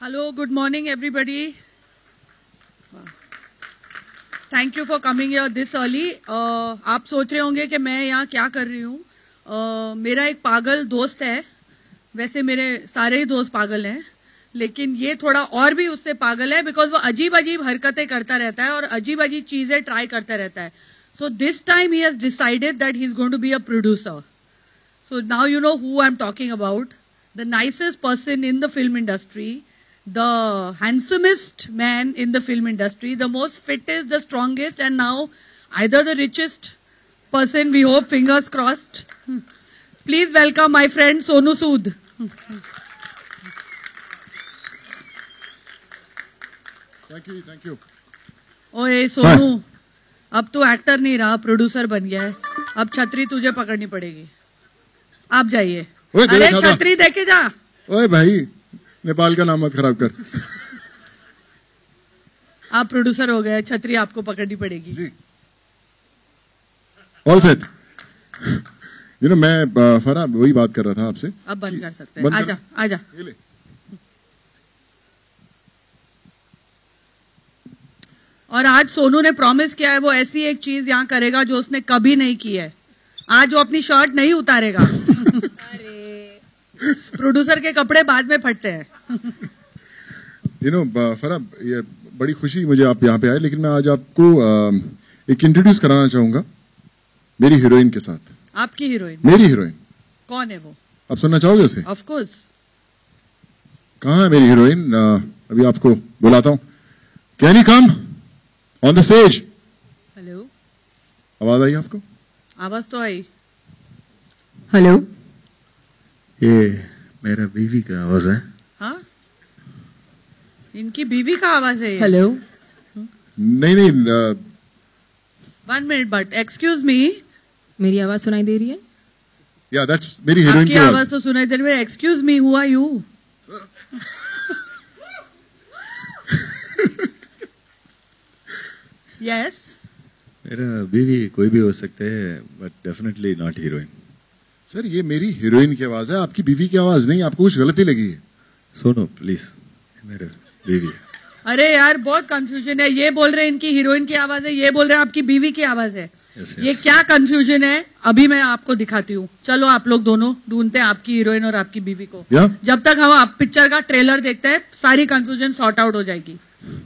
Hello, good morning everybody. Thank you for coming here this early. आप सोच रहे होंगे कि मैं यहाँ क्या कर रही हूँ. मेरा एक पागल दोस्त है. वैसे मेरे सारे ही दोस्त पागल हैं, लेकिन ये थोड़ा और भी उससे पागल है बिकॉज वो अजीब अजीब हरकतें करता रहता है और अजीब अजीब चीजें ट्राई करता रहता है. So this time he has decided that he's going to be a producer. So now you know who I'm talking about. The nicest person in the film industry, the handsomest man in the film industry, the most fittest, the strongest, and now either the richest person, we hope, fingers crossed. Please welcome my friend Sonu Sood. Thank you. ओए सोनू, अब तू actor नहीं रहा, producer बन गया है. अब छतरी तुझे पकड़नी पड़ेगी. आप जाइए. अरे छतरी देके जा. ओए भाई, नेपाल का नाम मत खराब कर. आप प्रोड्यूसर हो गए, छतरी आपको पकड़नी पड़ेगी. जी. All set. मैं फरा वही बात कर रहा था आपसे. अब बंद कर सकते हैं. आजा आजा. और आज सोनू ने प्रॉमिस किया है वो ऐसी एक चीज यहाँ करेगा जो उसने कभी नहीं की है. आज वो अपनी शर्ट नहीं उतारेगा. प्रोड्यूसर के कपड़े बाद में फटते हैं. फरा, ये बड़ी खुशी मुझे आप यहाँ पे आए, लेकिन मैं आज आपको एक इंट्रोड्यूस कराना चाहूंगा मेरी हीरोइन के साथ. आपकी हीरोइन? मेरी हीरोइन. कौन है वो? आप सुनना चाहोगे उसे? Of course. कहाँ है मेरी हीरोइन? अभी आपको बुलाता हूँ. Can you come on the stage? Hello. आवाज आई आपको? आवाज तो आई. हेलो. ये मेरा बीवी का आवाज है. हाँ, इनकी बीवी का आवाज है. हेलो. नहीं. 1 मिनट बट एक्सक्यूज मी. मेरी आवाज सुनाई दे रही है? या दैट्स मेरी हीरोइन की आवाज तो सुनाई दे रही है. Excuse me, who are you? Yes. मेरा बीवी कोई भी हो सकते हैं, but definitely not heroine. Sir, ये मेरी हीरोइन की आवाज है, आपकी बीवी की आवाज नहीं. आपको कुछ गलती लगी है? सुनो प्लीज, मेरा बीवी है. अरे यार, बहुत कंफ्यूजन है. ये बोल रहे हैं इनकी हीरोइन की आवाज है, ये बोल रहे हैं आपकी बीवी की आवाज है. yes. ये क्या कंफ्यूजन है? अभी मैं आपको दिखाती हूँ. चलो आप लोग दोनों ढूंढते हैं आपकी हीरोइन और आपकी बीवी को. जब तक हम पिक्चर का ट्रेलर देखते हैं, सारी कंफ्यूजन सॉर्ट आउट हो जाएगी.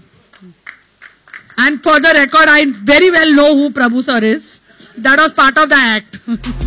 And for the record, I very well know who Prabhu sir is. That was part of the act.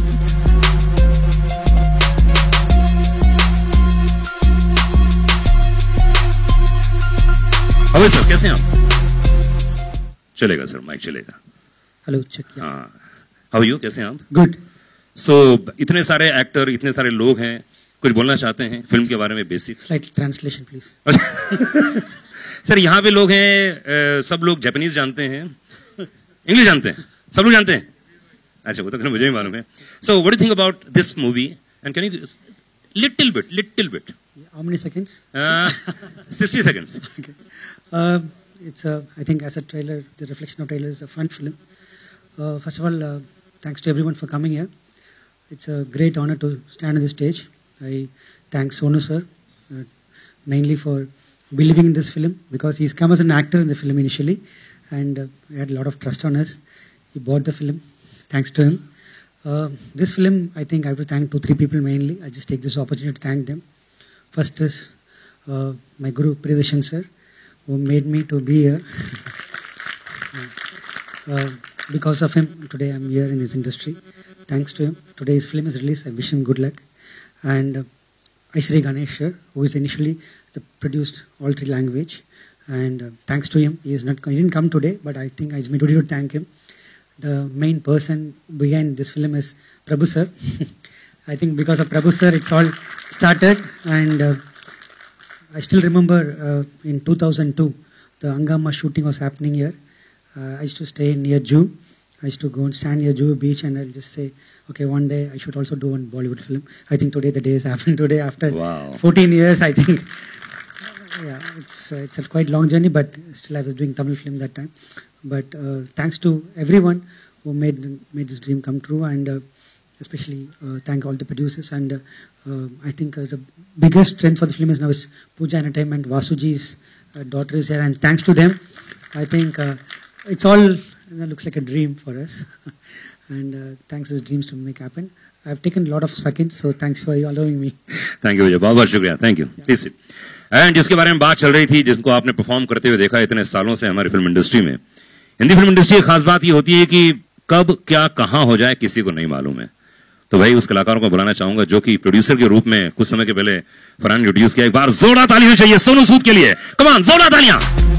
अबे सर, कैसे हैं आप? चलेगा सर, माइक चलेगा. Hello, check. हाँ, हाउ यू? कैसे हैं आप? गुड. सो इतने सारे एक्टर, इतने सारे लोग हैं, कुछ बोलना चाहते हैं फिल्म के बारे में? Basic slight translation please. Sir, यहाँ पे लोग हैं, सब लोग जापानीज जानते हैं, इंग्लिश जानते हैं, सब लोग जानते हैं. अच्छा, वो तो मुझे भी मालूम है. So what do you think about this movie and can you little bit How many seconds? 60 seconds. Okay. It's I think as a trailer, the reflection of trailer is a fun film. First of all, thanks to everyone for coming here. It's a great honor to stand on the stage. I thank Sonu sir mainly for believing in this film, because he's come as an actor in the film initially, and he had a lot of trust on us. He bought the film. Thanks to him. This film, I think I have to thank 2-3 people mainly. I just take this opportunity to thank them. First is my Guru Priyadarshan sir, who made me to be here. Because of him, today I'm here in this industry. Thanks to him. Today his film is released. I wish him good luck. And Aishri Ganesh sir, who is initially produced all 3 language, and thanks to him, he didn't come today, but I think it's my duty to thank him. The main person behind this film is Prabhu sir. I think because of Prabhu sir, it's all started, and I still remember in 2002, the Angama shooting was happening here. I used to stay near Juhu. I used to go and stand near Juhu beach, and I'll just say, okay, one day I should also do one Bollywood film. I think today the day has happened today after 14 years, I think. Yeah, it's a quite long journey, but still I was doing Tamil film that time. But thanks to everyone who made this dream come true, and especially thank all the producers. And I think the biggest strength for the film is now is Pooja Entertainment. Vasuji's daughter is here, and thanks to them, I think it's all looks like a dream for us. And thanks these dreams to make happen. I've taken a lot of seconds, so thanks for allowing me. Thank you भैया, बहुत बहुत शुक्रिया. Thank you. Please sit. And जिसके बारे में बात चल रही थी, जिसको आपने परफॉर्म करते हुए देखा इतने सालों से हमारी फिल्म इंडस्ट्री में, हिंदी फिल्म इंडस्ट्री की खास बात ये होती है कि कब क्या कहां हो जाए किसी को नहीं मालूम है. तो भाई उस कलाकारों को बुलाना चाहूंगा जो कि प्रोड्यूसर के रूप में कुछ समय के पहले फरहान ने इंट्रोड्यूस किया. एक बार जोरदार तालियां चाहिए सोनू सूद के लिए. कम ऑन, जोरदार तालियां.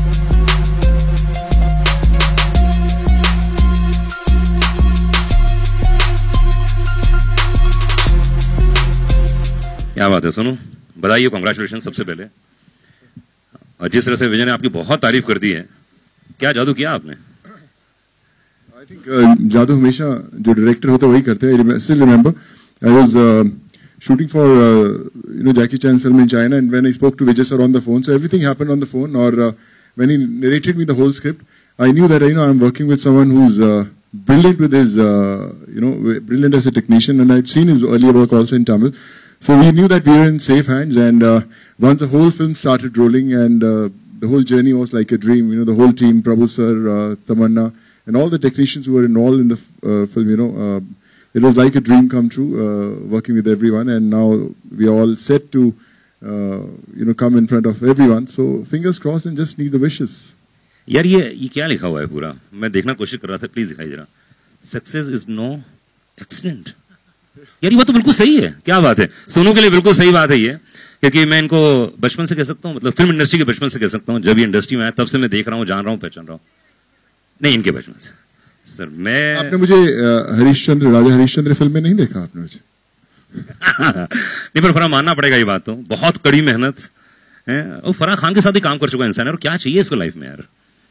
क्या बात है सोनू, बधाई, कांग्रेचुलेशन सबसे पहले. और जिस तरह से विजय ने आपकी बहुत तारीफ कर दी है, क्या जादू किया आपने? आई थिंक जादू हमेशा जो डायरेक्टर होते हैं वही करते हैं. Still remember I was shooting for Jackie Chan's film in China, and when I spoke to Vijay sir on the phone, so everything happened on the phone, or when he narrated me the whole script, I knew that I'm working with someone who's brilliant with his brilliant as a technician, and I'd seen his earlier work also in Tamil. So we knew that we were in safe hands, and once the whole film started rolling, and the whole journey was like a dream. The whole team, Prabhu sir, Tamanna, and all the technicians who were involved in the film, it was like a dream come true, working with everyone, and now we are all set to, come in front of everyone. So fingers crossed, and just need the wishes. यार ये क्या लिखा हुआ है पूरा? मैं देखना कोशिश कर रहा था, प्लीज दिखाई जरा. Success is no accident. यार ये बात तो बिल्कुल सही है. क्या बात है, सोनू के लिए बिल्कुल सही बात है ये, क्योंकि मैं इनको बचपन से कह सकता हूँ, मतलब फिल्म इंडस्ट्री के बचपन से कह सकता हूँ. जब ये इंडस्ट्री में आया तब से मैं देख रहा हूँ, जान रहा हूँ, पहचान रहा हूँ. नहीं, इनके बचपन से सर. आपने मुझे राजा हरिश्चंद्र फिल्म में नहीं देखा आपने मुझे? नहीं, पर फराह मानना पड़ेगा ये बात, तो बहुत कड़ी मेहनत है. और फराह खान के साथ ही काम कर चुका इंसान है, और क्या चाहिए इसको लाइफ में यार.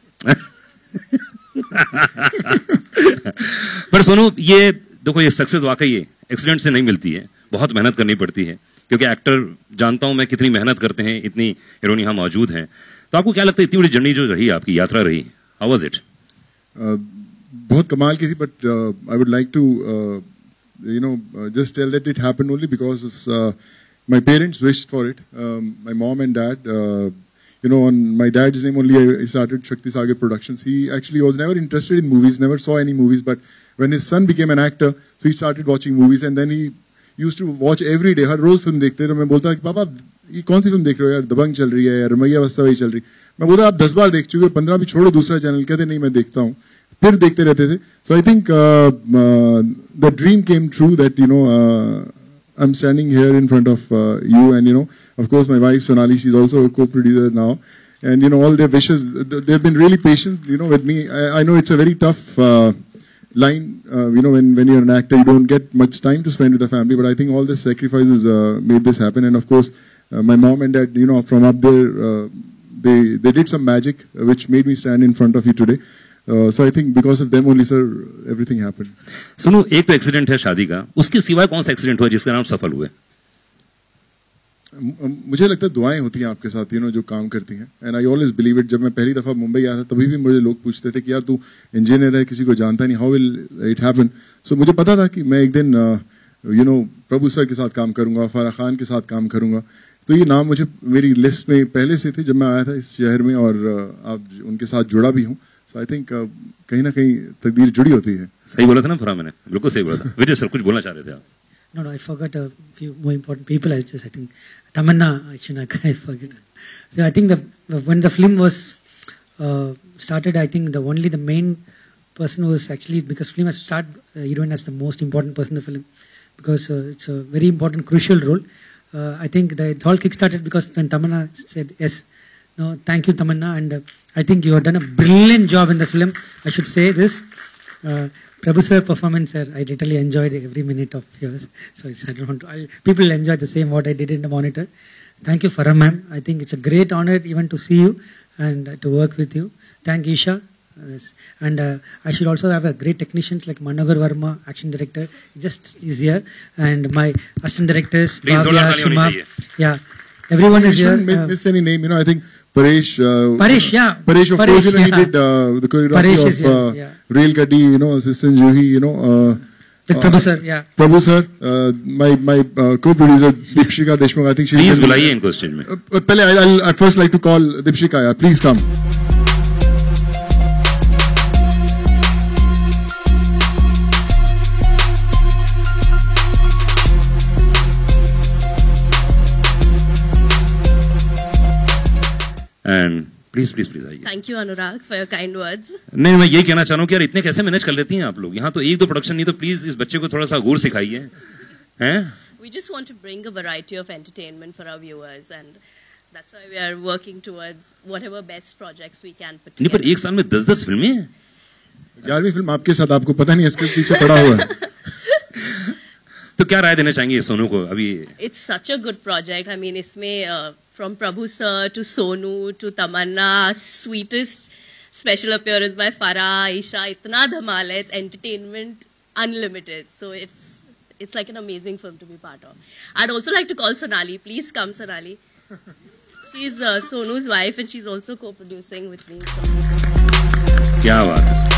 पर सोनू, ये देखो, ये सक्सेस वाकई है एक्सीडेंट से नहीं मिलती है, बहुत मेहनत करनी पड़ती है, क्योंकि एक्टर जानता हूं मैं कितनी मेहनत करते हैं, इतनी हीरोइन यहां मौजूद हैं. तो आपको क्या लगता है, इतनी बड़ी जर्नी जो रही, आपकी यात्रा रही, हाउ वाज इट? बहुत कमाल की थी, but I would like to just tell that it happened only because my parents wished for it. My mom and dad, on my dad's name only I started Shakti Sagar Productions. He actually was never interested in movies, never saw any movies, but when his son became an actor, so he started watching movies, and then he used to watch every day. हर रोज film देखते थे. मैं बोलता कि पापा ये कौन सी फिल्म देख रहे हो यार, दबंग चल रही है, रमैया वस्तावई चल रही. मैं बोलता आप 10 बार देख चुके हो, 15 भी छोड़ो, दूसरा चैनल. कहते नहीं, मैं देखता हूँ. फिर देखते रहते थे. So I think the dream came true that I'm standing here in front of you, and of course my wife Sonali, she's also a co-producer now, and all their wishes, they've been really patient with me. I know it's a very tough line, when you're an actor, you don't get much time to spend with the family, but I think all the sacrifices made this happen. And of course my mom and dad, from up there, they did some magic which made me stand in front of you today. So I think because of them only, sir, everything happened. सुनो, एक तो accident है शादी का, उसके सिवाय कौन सा एक्सीडेंट हुआ जिसका नाम सफल हुए? मुझे लगता है दुआएं होती हैं आपके साथ, जो काम करती हैं. And I always believe it. जब मैं पहली दफा मुंबई आया था, तभी भी मुझे लोग पूछते थे कि यार तू इंजीनियर है, किसी को जानता नहीं, how will it happen. So मुझे पता था कि मैं एक दिन प्रभु सर के साथ काम करूंगा, फराह खान के साथ काम करूंगा. तो ये नाम मुझे मेरी लिस्ट में पहले से थे जब मैं आया था इस शहर में, और अब उनके साथ जुड़ा भी हूँ. So I think कहीं ना कहीं तकदीर जुड़ी होती है. सही बोला था ना फराह, मैंने बिल्कुल सही बोला था. विजय सर कुछ बोलना चाह रहे थे आप? No, I forgot a few more important people. I think Tamanna, I forget. So I think when the film was started, I think the main person was actually, because film has to start heroine as the most important person in the film, because it's a very important, crucial role. I think it all kick-started because when Tamanna said yes. No, thank you, Tamanna, and I think you have done a brilliant job in the film. I should say this. Prabhu sir performance, sir, I literally enjoyed every minute of yours. So I don't want to. People enjoy the same what I did in the monitor. Thank you, Farah ma'am. I think it's a great honor even to see you and to work with you. Thank you, Isha. And I should also have a great technicians like Manohar Verma, action director. He just is here, and my assistant directors. Please, Shima, yeah, everyone is here. Miss any name? I think Paresh. Paresh, yeah. Paresh, of course, he did the choreography of Rail Gaddi, Assistant Juhi, Prabhu sir, yeah. Prabhu sir, my co-producer Deepshika Deshmukh, I think she. Please बुलाइए इनको stage में. पहले I'll at first like to call Deepshika. Yeah, please come. And please please please आइए. Thank you, Anurag, for your kind words. नहीं, मैं ये कहना चाह रहा हूँ कि यार इतने कैसे मैनेज कर लेती हैं आप लोग. यहाँ तो एक दो प्रोडक्शन नहीं, तो प्लीज इस बच्चे को थोड़ा सा गौर सिखाइए. हैं? We just want to bring a variety of entertainment for our viewers, and that's why we are working towards whatever best projects we can put नहीं, together. पर एक साल में 10-10 फिल्में हैं. 11वीं फिल्म आपके साथ, आपको पता नहीं इसके पीछे पड़ा हुआ है. तो क्या राय देना चाहेंगे सोनू को अभी? It's such a good project. I mean, इसमें from Prabhu sir to Sonu to Tamanna, sweetest special appearance by Farah, Aisha, इतना धमाल है. It's entertainment unlimited. So it's like an amazing film to be part of. I'd also like to call Sonali. Please come, Sonali. She's Sonu's wife, and she's also co-producing with me. So. क्या बात है.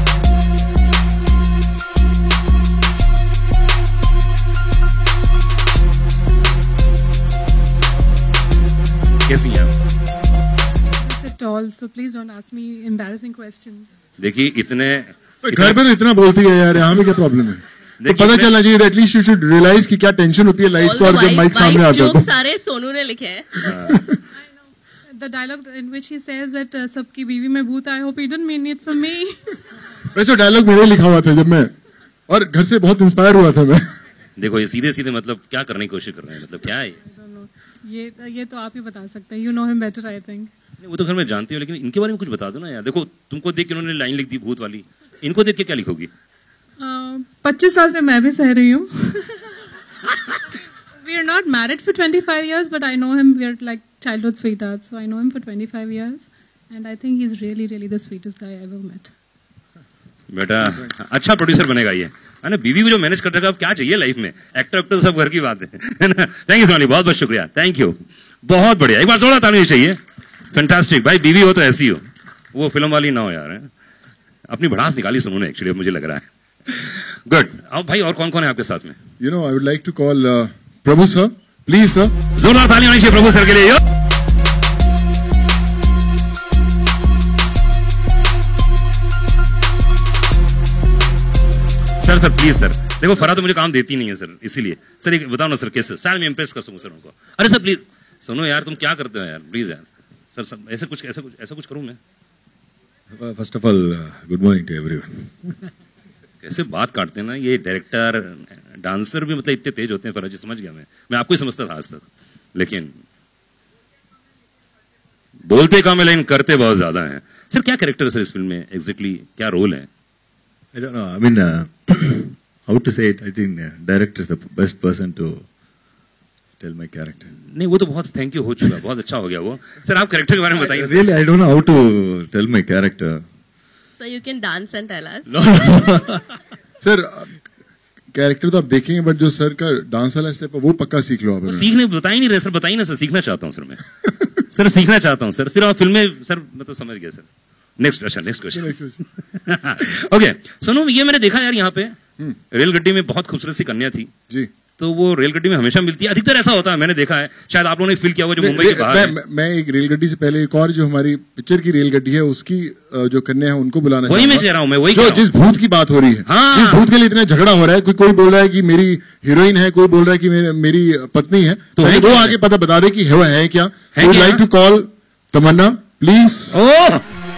कैसी हैं आप? At all, so please don't ask me embarrassing questions. देखिए इतने घर पे तो इतना बोलती है यार, यहाँ पे क्या प्रॉब्लम है? तो पता चलना चाहिए. एटलीस्ट यू शुड रियलाइज कि क्या टेंशन होती है लाइट्स और जब माइक सामने आता है. जोक सारे सोनू ने लिखे हैं. The dialogue in which he says that सबकी बीवी में भूत, I hope he didn't mean it for me. वैसे डायलॉग मेरे लिखा हुआ था जब मैं, और घर से बहुत इंस्पायर हुआ था मैं. देखो ये सीधे सीधे मतलब क्या करने की कोशिश कर रहे हैं, मतलब क्या है ये तो आप ही बता सकते हैं. You know him better, I think. वो तो घर में जानती हूँ, लेकिन इनके बारे में कुछ बता दो ना यार. देखो तुमको देख के उन्होंने लाइन लिख दी भूत वाली, इनको देख के क्या लिखोगी? 25 साल से मैं भी सह रही हूँ. We are not married for 25 years, but I know him. We are like childhood sweethearts, so I know him for 25 years, and I think he's really, really the sweetest guy I ever met. बेटा अच्छा producer बनेगा ये, है ना. बीवी को जो manage कर रहा है, अब क्या चाहिए लाइफ में? एक्टर सब घर की बात है ना. थैंक यू सोनी, बहुत बहुत शुक्रिया. थैंक यू, बहुत बढ़िया. एक बार जोड़ा ताली चाहिए. फैंटास्टिक भाई. बीवी हो तो ऐसी हो, वो फिल्म वाली ना हो यार. अपनी भड़ास निकाली सोनू ने एक्चुअली, मुझे लग रहा है. गुड. अब भाई और कौन कौन है आपके साथ में? You know, I would like to call Prabhu sir, please sir. जोरदार ताली होनी चाहिए प्रभु सर के लिए. Sir please sir. देखो फरा तो मुझे काम देती नहीं है सर, इसीलिए सर एक बताओ ना सर कैसे सर मैं इम्प्रेस कर सकूं सर उनको. अरे सर प्लीज सुनो यार, तुम क्या करते हो यार, प्लीज यार. सर ऐसा कुछ करूं मैं? First of all good morning to everyone. कैसे बात काटते हैं ना ये डायरेक्टर डांसर भी, मतलब इतने तेज होते हैं. फरा जी समझ गया, मैं आपको ही समझता था आज तक, लेकिन बोलते कम है लेकिन करते बहुत ज्यादा हैं. सर क्या कैरेक्टर है सर इस फिल्म में, एग्जैक्टली क्या रोल है? I don't know. I mean, how to say it? I think director is the best person to tell my character. नहीं वो तो बहुत थैंक यू हो चुका, बहुत अच्छा हो गया वो. सर आप कैरेक्टर के बारे में बताइए. Really, I don't know how to tell my character. So you can dance and tell us. No. Sir character तो आप देखेंगे, बट जो सर का डांस वाला स्टेप है वो पक्का सीख लो आप. सीखने बता ही नहीं रहे सर, बताइए ना सर. सीखना चाहता हूँ सर मैं. सर सीखना चाहता हूँ सर. सिर्फ आप फिल्में सर मैं तो समझ गया सर. Next question. ओके सुनो, ये मैंने देखा यार यहाँ पे रेलगड्डी में बहुत खूबसूरत सी कन्या थी जी. तो वो रेलगड्डी में हमेशा मिलती है, अधिकतर ऐसा होता है, मैंने देखा है. शायद आप लोगों ने फील किया होगा जो मुंबई के बाहर है. मैं एक रेलगड्डी से पहले एक और जो हमारी पिक्चर की रेलगड्डी है उसकी जो कन्या है उनको बुलाना वही मैं कह रहा हूँ, मैं वही जिस भूत की बात हो रही है. हाँ. जिस भूत के लिए इतना झगड़ा हो रहा है, कोई बोल रहा है कि मेरी हीरोइन है, कोई बोल रहा है कि मेरी पत्नी है, तो वो आगे पता बता दे कि वो है क्या. I would like to call Tamannaah please. Oh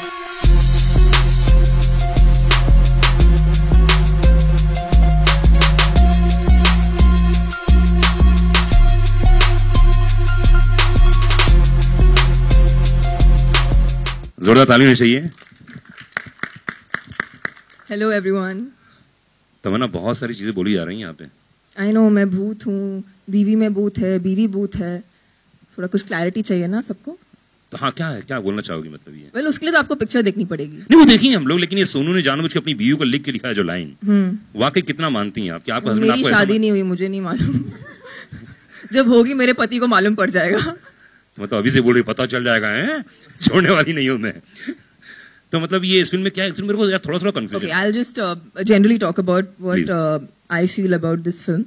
जोरदार ताली होनी चाहिए. Hello everyone. तमन्ना बहुत सारी चीजें बोली जा रही हैं यहाँ पे. आई नो मैं भूत हूँ, बीवी में भूत है, बीवी भूत है. थोड़ा कुछ क्लैरिटी चाहिए ना सबको. तो हाँ क्या है, क्या बोलना चाहोगी मतलब ये? वेल उसके लिए तो आपको पिक्चर देखनी पड़ेगी. नहीं वो देखी हम लोग, लेकिन ये सोनू ने जानबूझ के अपनी बीवी को लिख के लिखा है जो लाइन, वाकई कितना मानती हैं आप? क्या आपका हस्बैंड मेरी शादी नहीं हुई, मुझे नहीं मालूम. जब होगी मेरे पति को मालूम पड़ जाएगा. मतलब अभी से बोल रही पता चल जाएगा है, छोड़ने वाली नहीं हूं मैं. तो मतलब ये इस फिल्म में क्या है, मेरे को थोड़ा confusion. Okay, I'll just generally talk about what I feel about this film.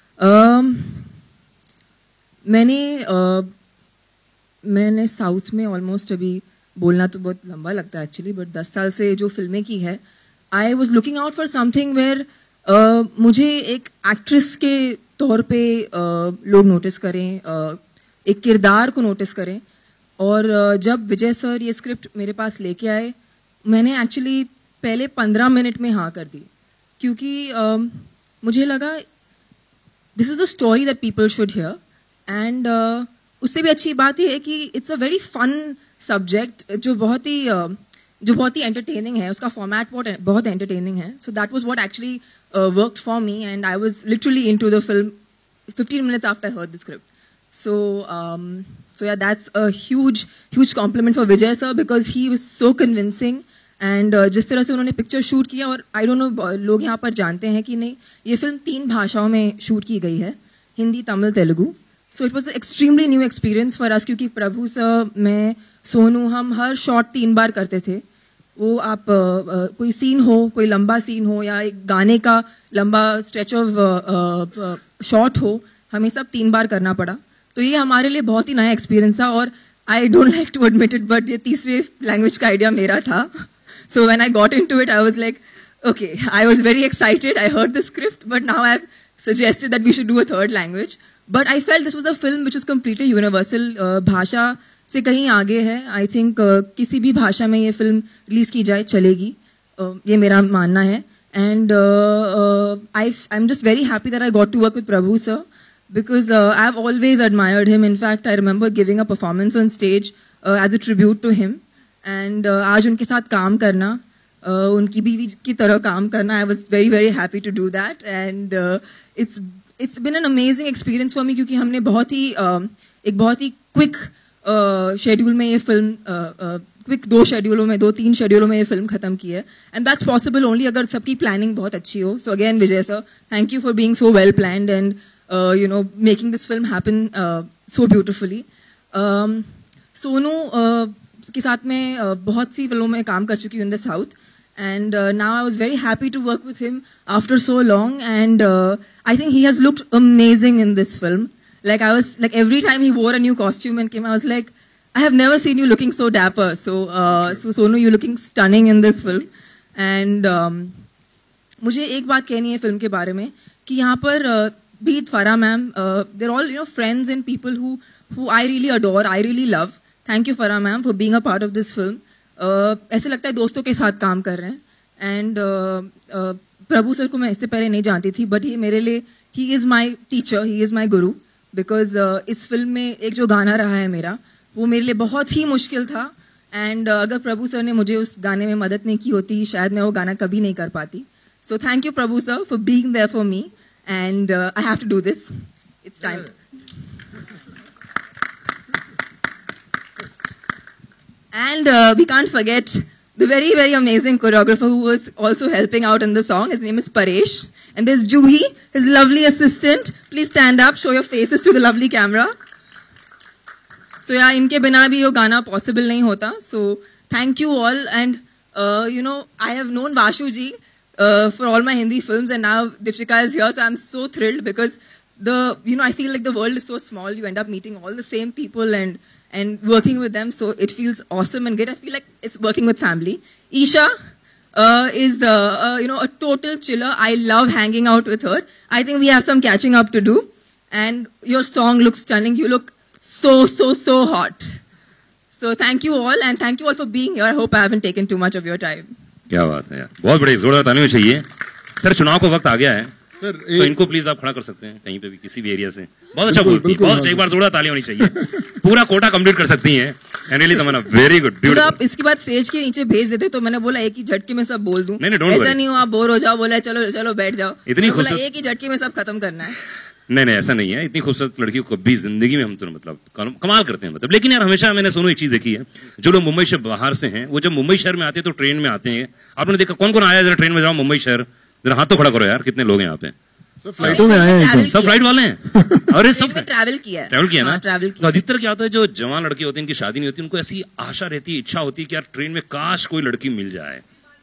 मैंने साउथ में ऑलमोस्ट, अभी बोलना तो बहुत लंबा लगता है एक्चुअली, बट 10 साल से जो फिल्में की है, I was looking out for something where मुझे एक एक्ट्रेस के तौर पे लोग नोटिस करें, एक किरदार को नोटिस करें. और जब विजय सर ये स्क्रिप्ट मेरे पास लेके आए, मैंने एक्चुअली पहले 15 मिनट में हाँ कर दी, क्योंकि मुझे लगा this is the story that people should hear. And उससे भी अच्छी बात यह है कि it's a very fun subject जो बहुत ही एंटरटेनिंग है. उसका फॉर्मेट बहुत एंटरटेनिंग है. So that was what actually worked for me, and I was literally into the film 15 minutes after I heard the script. So yeah, that's a huge compliment for Vijay sir, because he was so convincing. And जिस तरह से उन्होंने picture shoot किया, और I don't know लोग यहाँ पर जानते हैं कि नहीं, ये फिल्म 3 भाषाओं में शूट की गई है, Hindi, Tamil, Telugu. So it was extremely new experience for us, क्योंकि प्रभु सर, मैं, सोनू, हम हर शॉट 3 बार करते थे. वो आप कोई सीन हो, कोई लंबा सीन हो, या एक गाने का लंबा स्ट्रेच ऑफ शॉट हो, हमें सब 3 बार करना पड़ा. तो ये हमारे लिए बहुत ही नया एक्सपीरियंस था. और I don't like to admit it, but ये तीसरे लैंग्वेज का आइडिया मेरा था. So when I got into it, I was like, okay, I was very excited. I heard the script, but now I've suggested that we should do a 3rd language. But I felt this was a film which is completely universal. भाषा से कहीं आगे है. I think किसी भी भाषा में ये फिल्म रिलीज की जाए चलेगी, ये मेरा मानना है. And I'm just very happy that I got to work with Prabhu sir, because I've always admired him. In fact, I remember giving a performance on stage as a tribute to him. And आज उनके साथ काम करना, उनकी बीवी की तरह काम करना, I was very very happy to do that. And it's been an amazing experience for me, क्योंकि हमने एक बहुत ही क्विक शेड्यूल में ये फिल्म, क्विक 2-3 शेड्यूलों में ये फिल्म खत्म की है. एंड दैट्स पॉसिबल ओनली अगर सबकी प्लानिंग बहुत अच्छी हो. So again Vijay sir, thank you for being so well planned and making this film happen so beautifully. Sonu के साथ में बहुत सी फिल्मों में काम कर चुकी हूँ in the south, and now I was very happy to work with him after so long. And I think he has looked amazing in this film. Like I was like, every time he wore a new costume and came, I was like, I have never seen you looking so dapper. So Sonu, you're looking stunning in this film. And मुझे एक बात कहनी है film के बारे में, कि यहाँ पर be it Farah ma'am, they're all friends and people who I really adore, I really love. Thank you Farah ma'am for being a part of this film. ऐसे लगता है दोस्तों के साथ काम कर रहे हैं. And प्रभु सर को मैं इससे पहले नहीं जानती थी, but ये मेरे लिए, he is my teacher, he is my guru. Because इस फिल्म में एक जो गाना रहा है मेरा, वो मेरे लिए बहुत ही मुश्किल था. एंड अगर प्रभु सर ने मुझे उस गाने में मदद नहीं की होती, शायद मैं वो गाना कभी नहीं कर पाती. So thank you Prabhu sir for being there for me, and I have to do this. It's time. And we can't forget the very, very amazing choreographer who was also helping out in the song. His name is Paresh. And there's Juhi, his lovely assistant. Please stand up, show your faces to the lovely camera. So yeah, इनके बिना भी ये गाना possible नहीं होता. So thank you all. And I have known Vashu ji for all my Hindi films, and now Dipshika is here. So I'm so thrilled because I feel like the world is so small. You end up meeting all the same people and working with them, so it feels awesome and great. I feel like it's working with family. Isha is a total chiller. I love hanging out with her. I think we have some catching up to do. And your song looks stunning. You look so hot. So thank you all, and thank you all for being here. I hope I haven't taken too much of your time. क्या बात है यार, बहुत बड़ी जोरदार तालियां चाहिए. Sir चुनाव का वक्त आ गया है सर, तो इनको प्लीज आप खड़ा कर सकते हैं कहीं पे भी, किसी भी एरिया से. बहुत अच्छा बोलती है, बहुत. एक बार जोरदार तालियां होनी चाहिए. पूरा कोटा कंप्लीट कर सकती हैं. And really Tamannaah, very good, beautiful. आप इसके बाद स्टेज के नीचे भेज देते तो मैंने बोला एक ही झटके में सब बोल दूं. नहीं, डोंट वरी. ऐसा नहीं हो आप बोर हो जाओ, बोला चलो बैठ जाओ. इतनी खूबसूरत, एक ही झटके में सब खत्म करना है. नहीं ऐसा नहीं है. इतनी खूबसूरत लड़की को कभी जिंदगी में हम तो मतलब कमाल करते हैं मतलब. लेकिन यार हमेशा मैंने सोनू एक चीज देखी है, जो लोग मुंबई से बाहर से हैं, वो जब मुंबई शहर में आते हैं तो ट्रेन में आते हैं. आपने देखा कौन कौन आया जरा ट्रेन में जाओ मुंबई शहर, जरा हाथ तो खड़ा करो यार, कितने लोग हैं यहाँ पे. सब फ्लाइटों में आए हैं, सब फ्लाइट वाले हैं. अरे सब ट्रैवल किया ना. तो अधिकतर क्या होता है, जो जवान लड़के होते हैं, इनकी शादी नहीं होती, उनको ऐसी आशा रहती है, इच्छा होती है कि यार ट्रेन में काश कोई लड़की मिल जाए.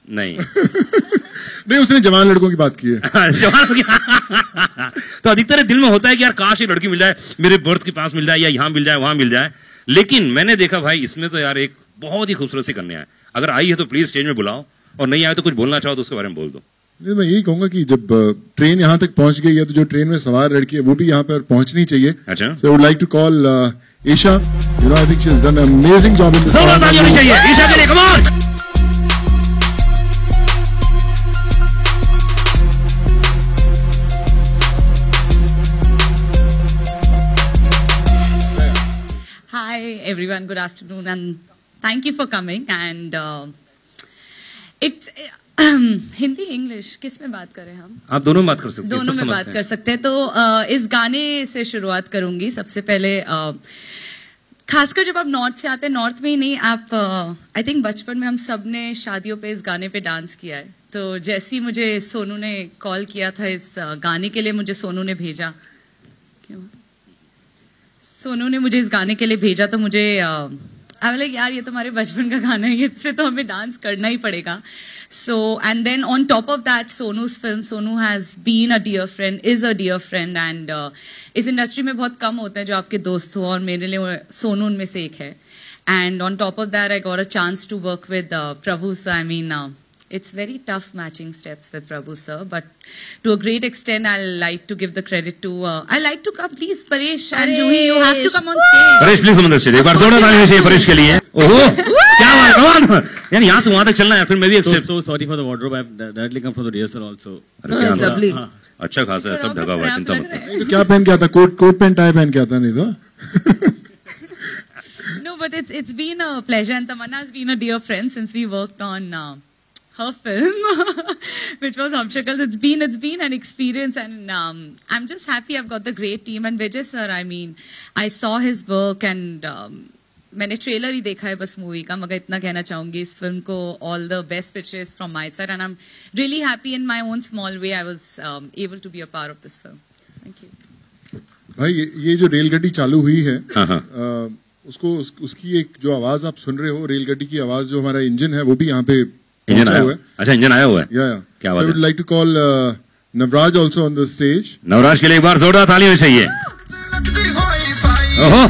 नहीं नहीं, उसने जवान लड़कों की बात की है। जवान तो अधिकतर दिल में होता है कि यार काश एक लड़की मिल जाए, मेरे बर्थ के पास मिल जाए, या यहाँ मिल जाए, वहां मिल जाए। लेकिन मैंने देखा भाई इसमें तो यार एक बहुत ही खूबसूरत सी कन्या है। अगर आई है तो प्लीज स्टेज में बुलाओ, और नहीं आए तो कुछ बोलना चाहो तो उसके बारे में बोल दो। मैं यही कहूंगा कि जब ट्रेन यहाँ तक पहुंच गई है तो जो ट्रेन में सवार लड़की है वो भी यहाँ पर पहुंचनी चाहिए। अच्छा, so I would like to call Isha, you know I think she has done an amazing job in this. जोरदार ताली होनी चाहिए ईशा के लिए, come on. Hi everyone, good afternoon and thank you for coming and it's Hindi English किस में बात करें हम? आप दोनों में बात कर सकते हैं, दोनों में बात कर सकते हैं। तो इस गाने से शुरुआत करूंगी। सबसे पहले खासकर जब आप नॉर्थ से आते हैं, नॉर्थ में ही नहीं, आप आई थिंक बचपन में हम सब ने शादियों पे इस गाने पे डांस किया है। तो जैसे ही मुझे सोनू ने कॉल किया था इस गाने के लिए, मुझे सोनू ने भेजा, क्यों सोनू ने मुझे इस गाने के लिए भेजा, तो मुझे लाइक यार ये तो हमारे बचपन का गाना है, इस पे तो हमें डांस करना ही पड़ेगा। So and then on top of that Sonu's film, Sonu has been a dear friend, is a dear friend, and इस इंडस्ट्री में बहुत कम होते हैं जो आपके दोस्त हो, और मेरे लिए सोनू उनमें से एक है। And on top of that I got a chance to work with Prabhu sir. I mean it's very tough matching steps with Prabhu sir, but to a great extent I'll like to give the credit to I like to come, please Paresh and Juhi, you have to come on stage. Paresh please come on the stage, एक बार जोरदार ताली चाहिए परेश के लिए। ओहो क्या बात है यार, यहाँ से वहां तक चलना है, फिर मैं भी एक so sorry for the wardrobe, I've directly come from the rehearsal also. it's lovely, अच्छा खासा है, सब ढका हुआ है, चिंता मत करो। नहीं तो क्या पहन के आता, कोट पैंट टाई पहन के आता नहीं तो। No, but it's been a pleasure, and Tamanna has been a dear friend since we worked on her film, which was Hamshakals. It's been an experience, and I'm just happy I've got the great team. And Vijay sir, I mean, I saw his work, and मैंने trailer ही देखा है बस movie का, मगर इतना कहना चाहूंगी इस फिल्म को all the best wishes from my side, and I am really happy in my own small way I was able to be a part of this film. Thank you. भाई ये जो रेलगाड़ी चालू हुई है, उसको उसकी एक जो आवाज आप सुन रहे हो, रेलगाड़ी की आवाज, जो हमारा इंजन है वो भी यहाँ पे इंजन आया हुआ है। अच्छा इंजन आया हुआ है, क्या बात है। I would like to call Navraj also on the stage. Navraj के लिए एक बार जोरदार ताली होनी चाहिए। ओहो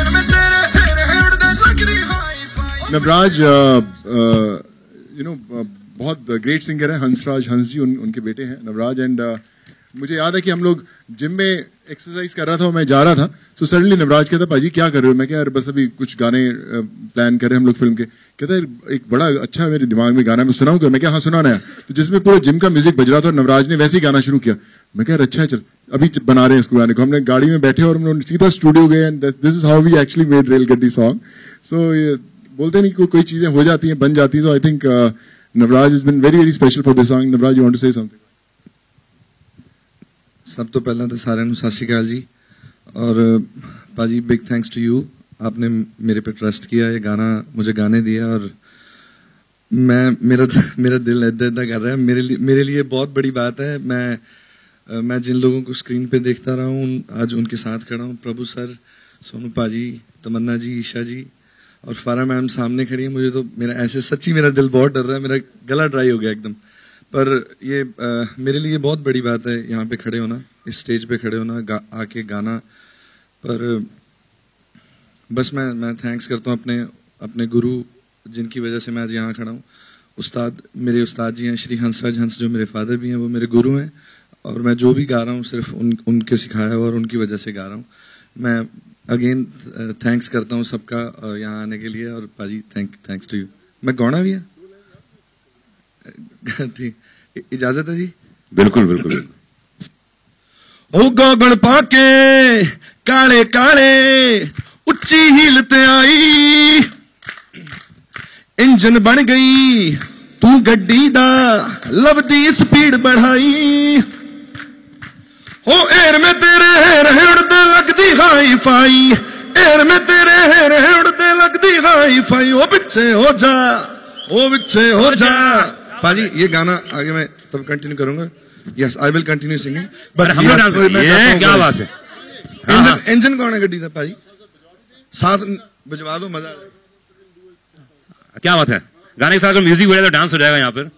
नवराज यू नो बहुत ग्रेट सिंगर है, हंसराज हंस जी उनके बेटे हैं नवराज। एंड मुझे याद है कि हम लोग जिम में एक्सरसाइज कर रहा था, मैं जा रहा था, तो सडनली नवराज कहता पाजी क्या कर रहे हो? मैं क्या यार बस अभी कुछ गाने प्लान कर रहे हैं हम लोग फिल्म के। कहता है एक बड़ा अच्छा मेरे दिमाग में गाना, मैं सुनाऊं क्या? मैं क्या हाँ सुनाना है। तो जिसमें पूरा जिम का म्यूजिक बज रहा था और नवराज ने वैसे ही गाना शुरू किया। मैं क्या अच्छा है, चल अभी बना रहे हैं इसको गाने को। हमने गाड़ी में बैठे और हम लोग सीधा स्टूडियो गए, and this is how we actually made Relgaddi song. So बोलते नहीं कोई चीजें हो जाती हैं, बन जाती हैं। तो I think Navraj is been very very special for this song. Navraj, you want to say something? सब तो पहला तो सारे सत श्री अकाल जी, और पाजी बिग थैंक्स टू यू, आपने मेरे पे ट्रस्ट किया, ये गाना मुझे गाने दिया, और मेरा दिल इदा कर रहा है। मेरे लिए बहुत बड़ी बात है। मैं जिन लोगों को स्क्रीन पे देखता रहा हूँ, आज उनके साथ खड़ा हूँ। प्रभु सर, सोनू पाजी, तमन्ना जी, ईशा जी और फारा मैम सामने खड़ी है। मुझे तो ऐसे सच्ची मेरा दिल बहुत डर रहा है, मेरा गला ड्राई हो गया एकदम। पर ये मेरे लिए बहुत बड़ी बात है यहाँ पे खड़े होना, इस स्टेज पे खड़े होना, आके गाना। पर बस मैं थैंक्स करता हूँ अपने गुरु, जिनकी वजह से मैं आज यहाँ खड़ा हूँ। मेरे उस्ताद जी हैं श्री हंसराज हंस, जो मेरे फादर भी हैं, वो मेरे गुरु हैं, और मैं जो भी गा रहा हूँ सिर्फ उनके सिखाया हुआ और उनकी वजह से गा रहा हूँ। मैं अगेन थैंक्स करता हूँ सबका यहाँ आने के लिए, और पाजी थैंक्स टू यू। मैं गौना भी है, ठीक, इजाजत है जी? बिल्कुल बिल्कुल। ओ गोगल पाके काले काले उच्ची हील ते आई, इंजन बन गई तू गड्डी दा, लवदी स्पीड बढ़ाई। ओ एर में तेरे रहे उड़दे लगदी हाई फाई, एर में तेरे रहे उड़दे लगदी हाई फाई। ओ पीछे हो जा, ओ पीछे हो जा। पाजी ये गाना आगे मैं तब कंटिन्यू करूंगा। Yes, I will continue singing, but हम लोग डांस करेंगे। क्या बात है? इंजन कौन है गड्डी का? पाजी साथ बजवा दो, मजा। क्या बात है? गाने के साथ अगर म्यूजिक हो जाए तो डांस हो जाएगा यहाँ पर.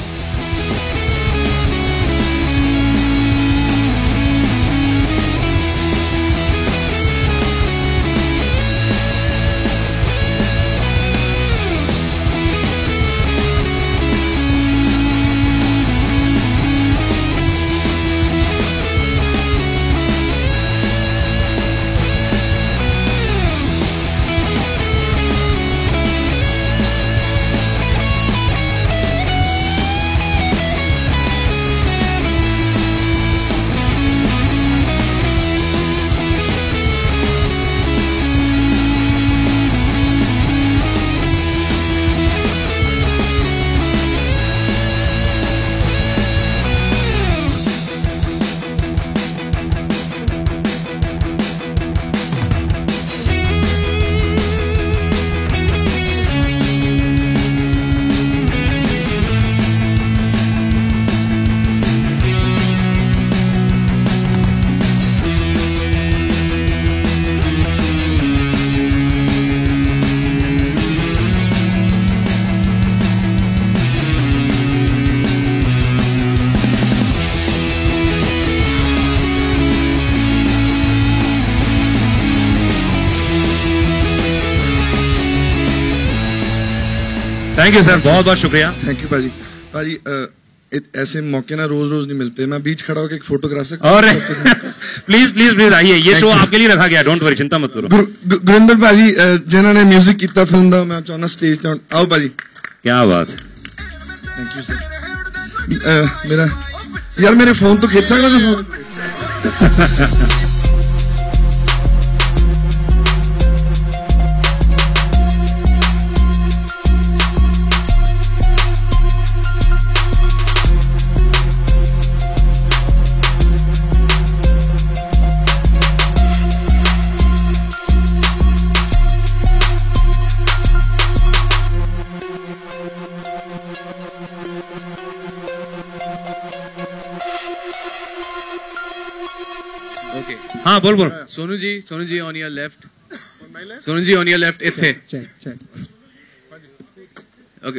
थैंक यू सर, बहुत बहुत शुक्रिया. थैंक यू पाजी. पाजी ऐसे मौके ना रोज रोज नहीं मिलते. मैं बीच खड़ा होकर एक फोटोग्राफ से और प्लीज प्लीज प्लीज आइए, ये शो आपके लिए रखा गया, डोंट वरी, चिंता मत करो. गुरिंदर पाजी जिन्होंने म्यूजिक किया फिल्म का, मैं चाहना स्टेज पे आओ पाजी. क्या बात. Thank you sir. मेरा यार मेरे फोन तो खींच सकता था. हाँ बोल बोल. Sonu ji on your left. Sonu ji on your left. इथे ओके.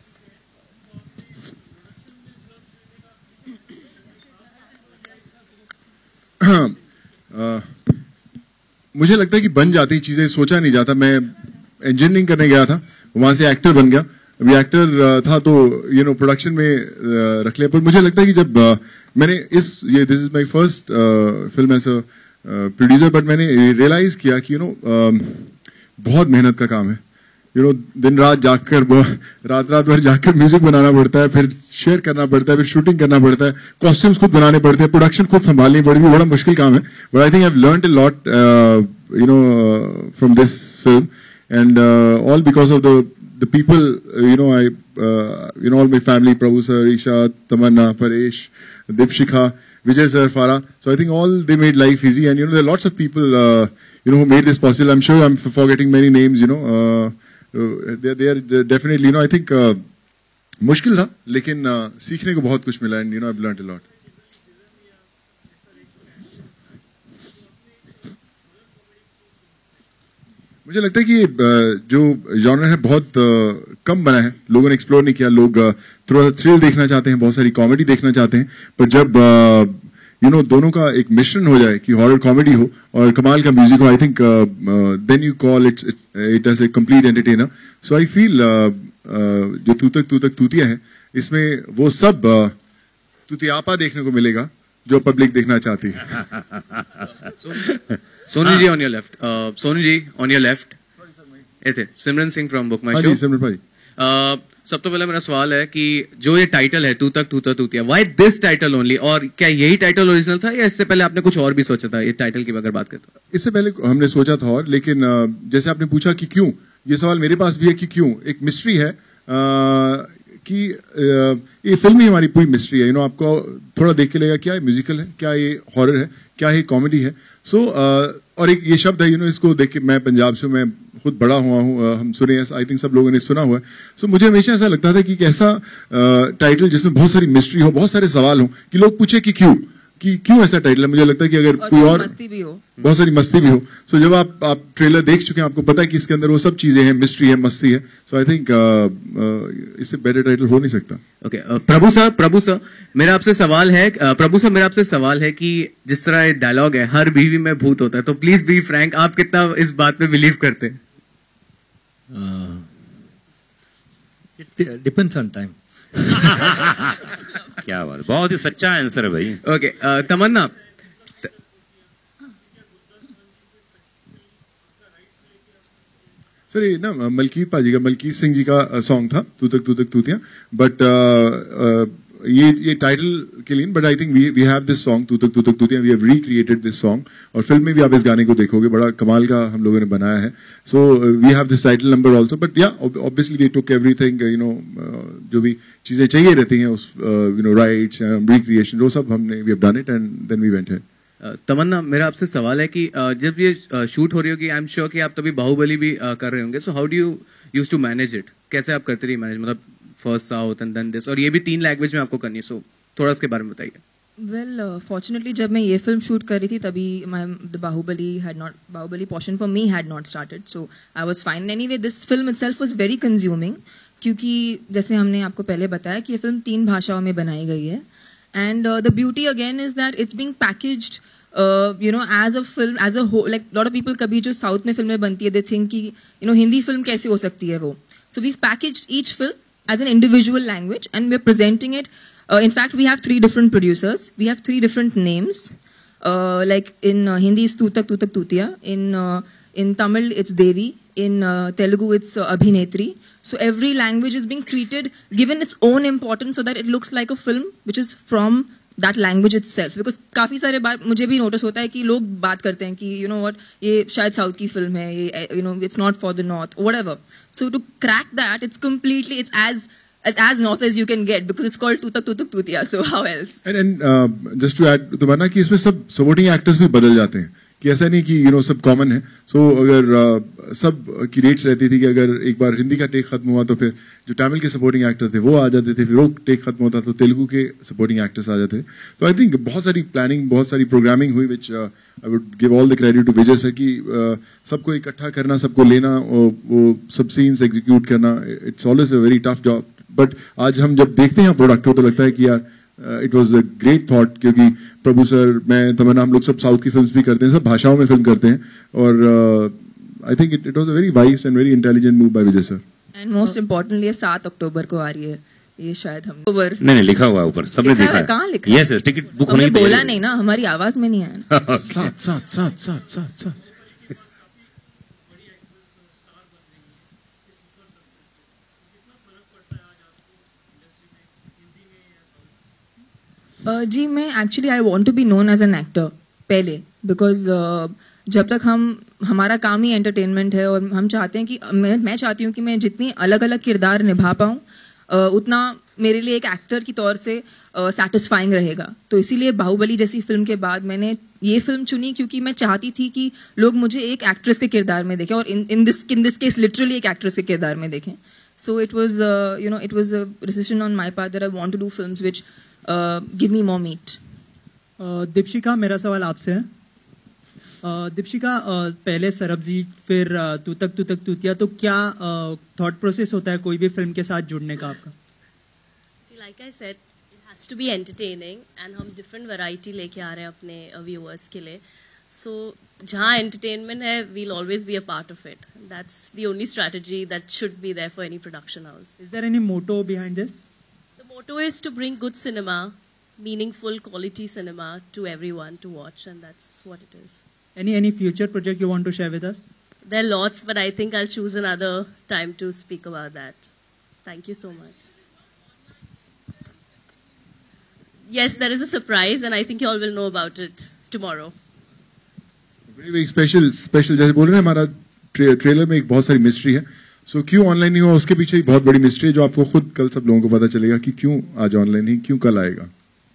मुझे लगता है कि बन जाती चीजें, सोचा नहीं जाता. मैं इंजीनियरिंग करने गया था, वहां से एक्टर बन गया. अभी एक्टर था तो प्रोडक्शन में रख लिया. पर मुझे लगता है कि जब मैंने this is my first film as a producer, but मैंने रियलाइज किया कि बहुत मेहनत का काम है. दिन रात जागकर रात भर जागकर म्यूजिक बनाना पड़ता है, फिर शेयर करना पड़ता है, फिर शूटिंग करना पड़ता है, कॉस्ट्यूम्स खुद बनाने पड़ते हैं, प्रोडक्शन खुद संभालनी पड़ती है. बड़ा मुश्किल काम है. But I think I have learned a lot from this film, and all because of the people, all my family, Prabhu sir, Isha, Tamanna, Paresh, Dipshikha, Vijay sir, Farah. So I think all they made life easy, and there are lots of people, who made this possible. I'm sure I'm forgetting many names, they are definitely, I think मुश्किल था, लेकिन सीखने को बहुत कुछ मिला, and I've learned a lot. मुझे लगता है कि जो जॉनर है बहुत कम बना है, लोगों ने एक्सप्लोर नहीं किया. लोग थोड़ा थ्रिल देखना चाहते हैं, बहुत सारी कॉमेडी देखना चाहते हैं. पर जब दोनों का एक मिश्रण हो जाए कि हॉरर कॉमेडी हो और कमाल का म्यूजिक हो, I think then you call it as a complete entertainer. So I feel जो तू तक तूतिया है, इसमें वो सब तुतियापा देखने को मिलेगा जो पब्लिक देखना चाहती है. Sonu ji on your left. Sonu ji on your left. थे Simran Singh from BookMyShow. Simran भाई, सब तो पहले मेरा सवाल है कि जो ये टाइटल है तू तक Tutiya, why this title only? और क्या यही टाइटल ओरिजिनल था या इससे पहले आपने कुछ और भी सोचा था? ये टाइटल की अगर बात करें तो इससे पहले हमने सोचा था और, लेकिन जैसे आपने पूछा कि क्यों, ये सवाल मेरे पास भी है कि क्यों. एक मिस्ट्री है कि ये फिल्म ही हमारी पूरी मिस्ट्री है. आपको थोड़ा देख के लगेगा क्या ये म्यूजिकल है, क्या ये हॉरर है, क्या ये कॉमेडी है. सो और एक ये शब्द है, इसको देख के, मैं पंजाब से, मैं खुद बड़ा हुआ हूँ, हम सुने, आई थिंक सब लोगों ने सुना हुआ है. सो मुझे हमेशा ऐसा लगता था कि एक ऐसा टाइटल जिसमें बहुत सारी मिस्ट्री हो, बहुत सारे सवाल हो, कि लोग पूछे कि क्यों. कि क्यों ऐसा टाइटल है। मुझे लगता है कि अगर कोई और मस्ती भी हो, बहुत सारी मस्ती भी हो, सो जब आप ट्रेलर देख चुके हैं, आपको पता है कि इसके अंदर वो सब चीजें हैं, मिस्ट्री है, मस्ती है, सो आई थिंक इससे बेटर टाइटल हो नहीं सकता। ओके, प्रभु सर मेरा आपसे सवाल है कि जिस तरह डायलॉग है हर बीवी में भूत होता है, तो प्लीज बी फ्रैंक, आप कितना इस बात पे बिलीव करते हैं? It depends on time. क्या बात, बहुत ही सच्चा आंसर है भाई। ओके, तमन्ना, सर ये ना मलकीत सिंह जी का सॉन्ग था, तू तक तूतिया, बट ये टाइटल के लिए, but I think we have this song Tutak Tutiya, we have recreated this song, और फिल्म में भी आप इस गाने को देखोगे, बड़ा कमाल का हम लोगों ने बनाया है। So we have this title number also, but yeah obviously we took everything, जो भी चीजें चाहिए रहती हैं उस राइट्स रिक्रिएशन, वो सब हमने we have done it and then we went here. Tamannaah, मेरा आपसे सवाल है कि जब ये शूट हो रही होगी, आई एम श्योर कि आप तभी बाहुबली भी कर रहे होंगे, so how do you use to manage it? कैसे आप करते रही मैनेज, मतलब first south and then this, और ये भी 3 लैंग्वेज में आपको करनी है, सो थोड़ा उसके बारे में बताइए। वेल, फॉर्चुनेटली जब मैं ये फिल्म शूट कर रही थी तभी the Baahubali portion for me had not started, so I was fine. Anyway, this film itself was very consuming, क्योंकि जैसे हमने आपको पहले बताया कि ये फिल्म 3 भाषाओं में बनाई गई है, and the beauty again is that it's being packaged as a film, as a whole. Like lot of people कभी जो साउथ में फिल्में बनती है, they think कि हिंदी फिल्म कैसे हो सकती है वो. So we've packaged each film as an individual language and we're presenting it. In fact, we have 3 different producers. We have 3 different names. Like in Hindi it's Tutak Tutiya. In Tamil it's Devi. In Telugu it's Abhinetri. So every language is being treated, given its own importance, so that it looks like a film which is from that language itself. Because काफी सारे बार मुझे भी notice होता है कि लोग बात करते हैं कि what, ये शायद साउथ की फिल्म है, ये it's not for the north, whatever. So to crack that, it's completely, it's as north as you can get, because it's called Tutak Tutiya. So how else? And just to add, तो माना कि इसमें सब supporting actors भी बदल जाते हैं, कि ऐसा नहीं कि सब कॉमन है। सो अगर सब की रेट्स रहती थी कि अगर एक बार हिंदी का टेक खत्म हुआ तो फिर जो तमिल के सपोर्टिंग एक्टर थे वो आ जाते थे, फिर वो टेक खत्म होता तो तेलुगु के सपोर्टिंग एक्टर्स आ जाते थे। तो आई थिंक बहुत सारी प्लानिंग, बहुत सारी प्रोग्रामिंग हुई, which I would give all the credit to Vijay sir, कि सबको इकट्ठा करना, सबको लेना, वो सब सीन्स एग्जीक्यूट करना, it's always a very tough job. But आज हम जब देखते हैं प्रोडक्ट हो तो लगता है कि यार it was a great thought, क्योंकि प्रभु सर, मैं, तमन्ना, हम लोग सब साउथ की फिल्म्स भी करते हैं, सब भाषाओं में फिल्म करते हैं, और I think it was a very wise and very intelligent move by Vijay sir. And most importantly 7 October को आ रही है ये, शायद हम नहीं लिखा हुआ है ऊपर, सबने देखा है। कहाँ लिखा है? यस, टिकट बुक होने बोला नहीं ना, हमारी आवाज में नहीं आया। 7 जी, मैं actually I want to be known as an actor पहले, बिकॉज जब तक हमारा काम ही एंटरटेनमेंट है, और हम चाहते हैं कि मैं चाहती हूँ कि मैं जितनी अलग अलग किरदार निभा पाऊँ उतना मेरे लिए एक एक्टर की तौर से सेटिस्फाइंग रहेगा। तो इसीलिए बाहुबली जैसी फिल्म के बाद मैंने ये फिल्म चुनी, क्योंकि मैं चाहती थी कि लोग मुझे एक एक्ट्रेस के किरदार में देखें, और इन दिस केस लिटरली एक एक्ट्रेस के किरदार में देखें। So it was it was a decision on my part that I want to do films which give me more meat. Deepshikha, मेरा सवाल आपसे है। दीपशिका, पहले सरबजीत, फिर तू तक तूतिया, तो क्या थॉट प्रोसेस होता है कोई भी फिल्म के साथ जुड़ने का आपका? See, like I said, it has to be entertaining, and हम different variety लेके आ रहे हैं अपने viewers के लिए. So जहाँ entertainment है, we'll always be a part of it. That's the only strategy that should be there for any production house. Is there any motto behind this? The motto is to bring good cinema, meaningful quality cinema to everyone to watch, and that's what it is. Any future project you want to share with us? There are lots, but I think I'll choose another time to speak about that. Thank you so much. Yes, there is a surprise, and I think you all will know about it tomorrow. Very special. जैसे बोल रहे हैं, हमारा trailer में एक बहुत सारी mystery है. सो क्यों ऑनलाइन नहीं हुआ, उसके पीछे एक बहुत बड़ी मिस्ट्री है जो आपको खुद कल सब लोगों को पता चलेगा कि क्यों आज ऑनलाइन नहीं, क्यों कल आएगा.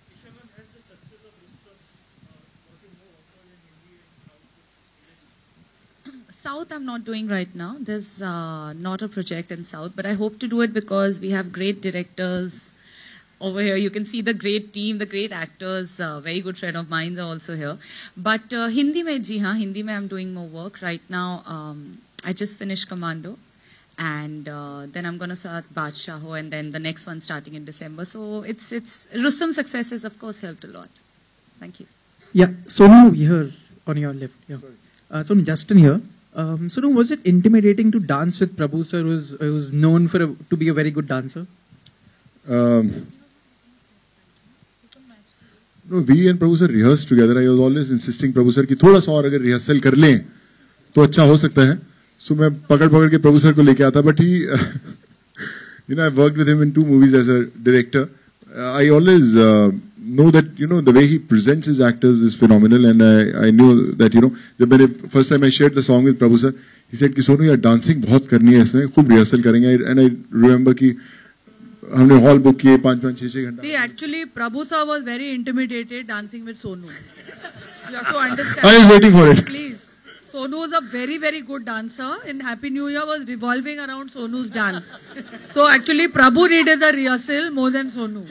South I'm not doing right now. There's not a project in South, but I hope to do it because we have great directors over here. You can see the great team, the great actors, very good friend of mine are also here. But Hindi mein, ji haan, Hindi mein I'm doing more work. Right now, I just finished Commando. And then I'm going to start Badshah and then the next one starting in December. So it's Rustom's success has of course helped a lot. Thank you. Yeah, Sonu here on your left. Yeah. So Justin here. Sonu, was it intimidating to dance with Prabhu sir, who's known to be a very good dancer? No, we and Prabhu sir rehearsed together. I was always insisting Prabhu sir कि थोड़ा सा और अगर rehearsal कर लें तो अच्छा हो सकता है. So मैं पकड़ के प्रभु सर को लेके आता, but he, I've worked with him in 2 movies as a director. I always know that, the way he presents his actors is phenomenal, and I knew that, जब first time I shared the song with Prabhu sir, he said कि सोनू यार dancing बहुत करनी है इसमें, खूब rehearsal करेंगे, and I remember कि हमने hall book किए 5-5, 6-6 घंटा. See, actually, Prabhu sir was very intimidated dancing with Sonu. You have to understand. I was waiting for it. Please. Sonu is a very, very good dancer, and Happy New Year was revolving around Sonu's dance. So actually, Prabhu needed the rehearsal more than Sonu.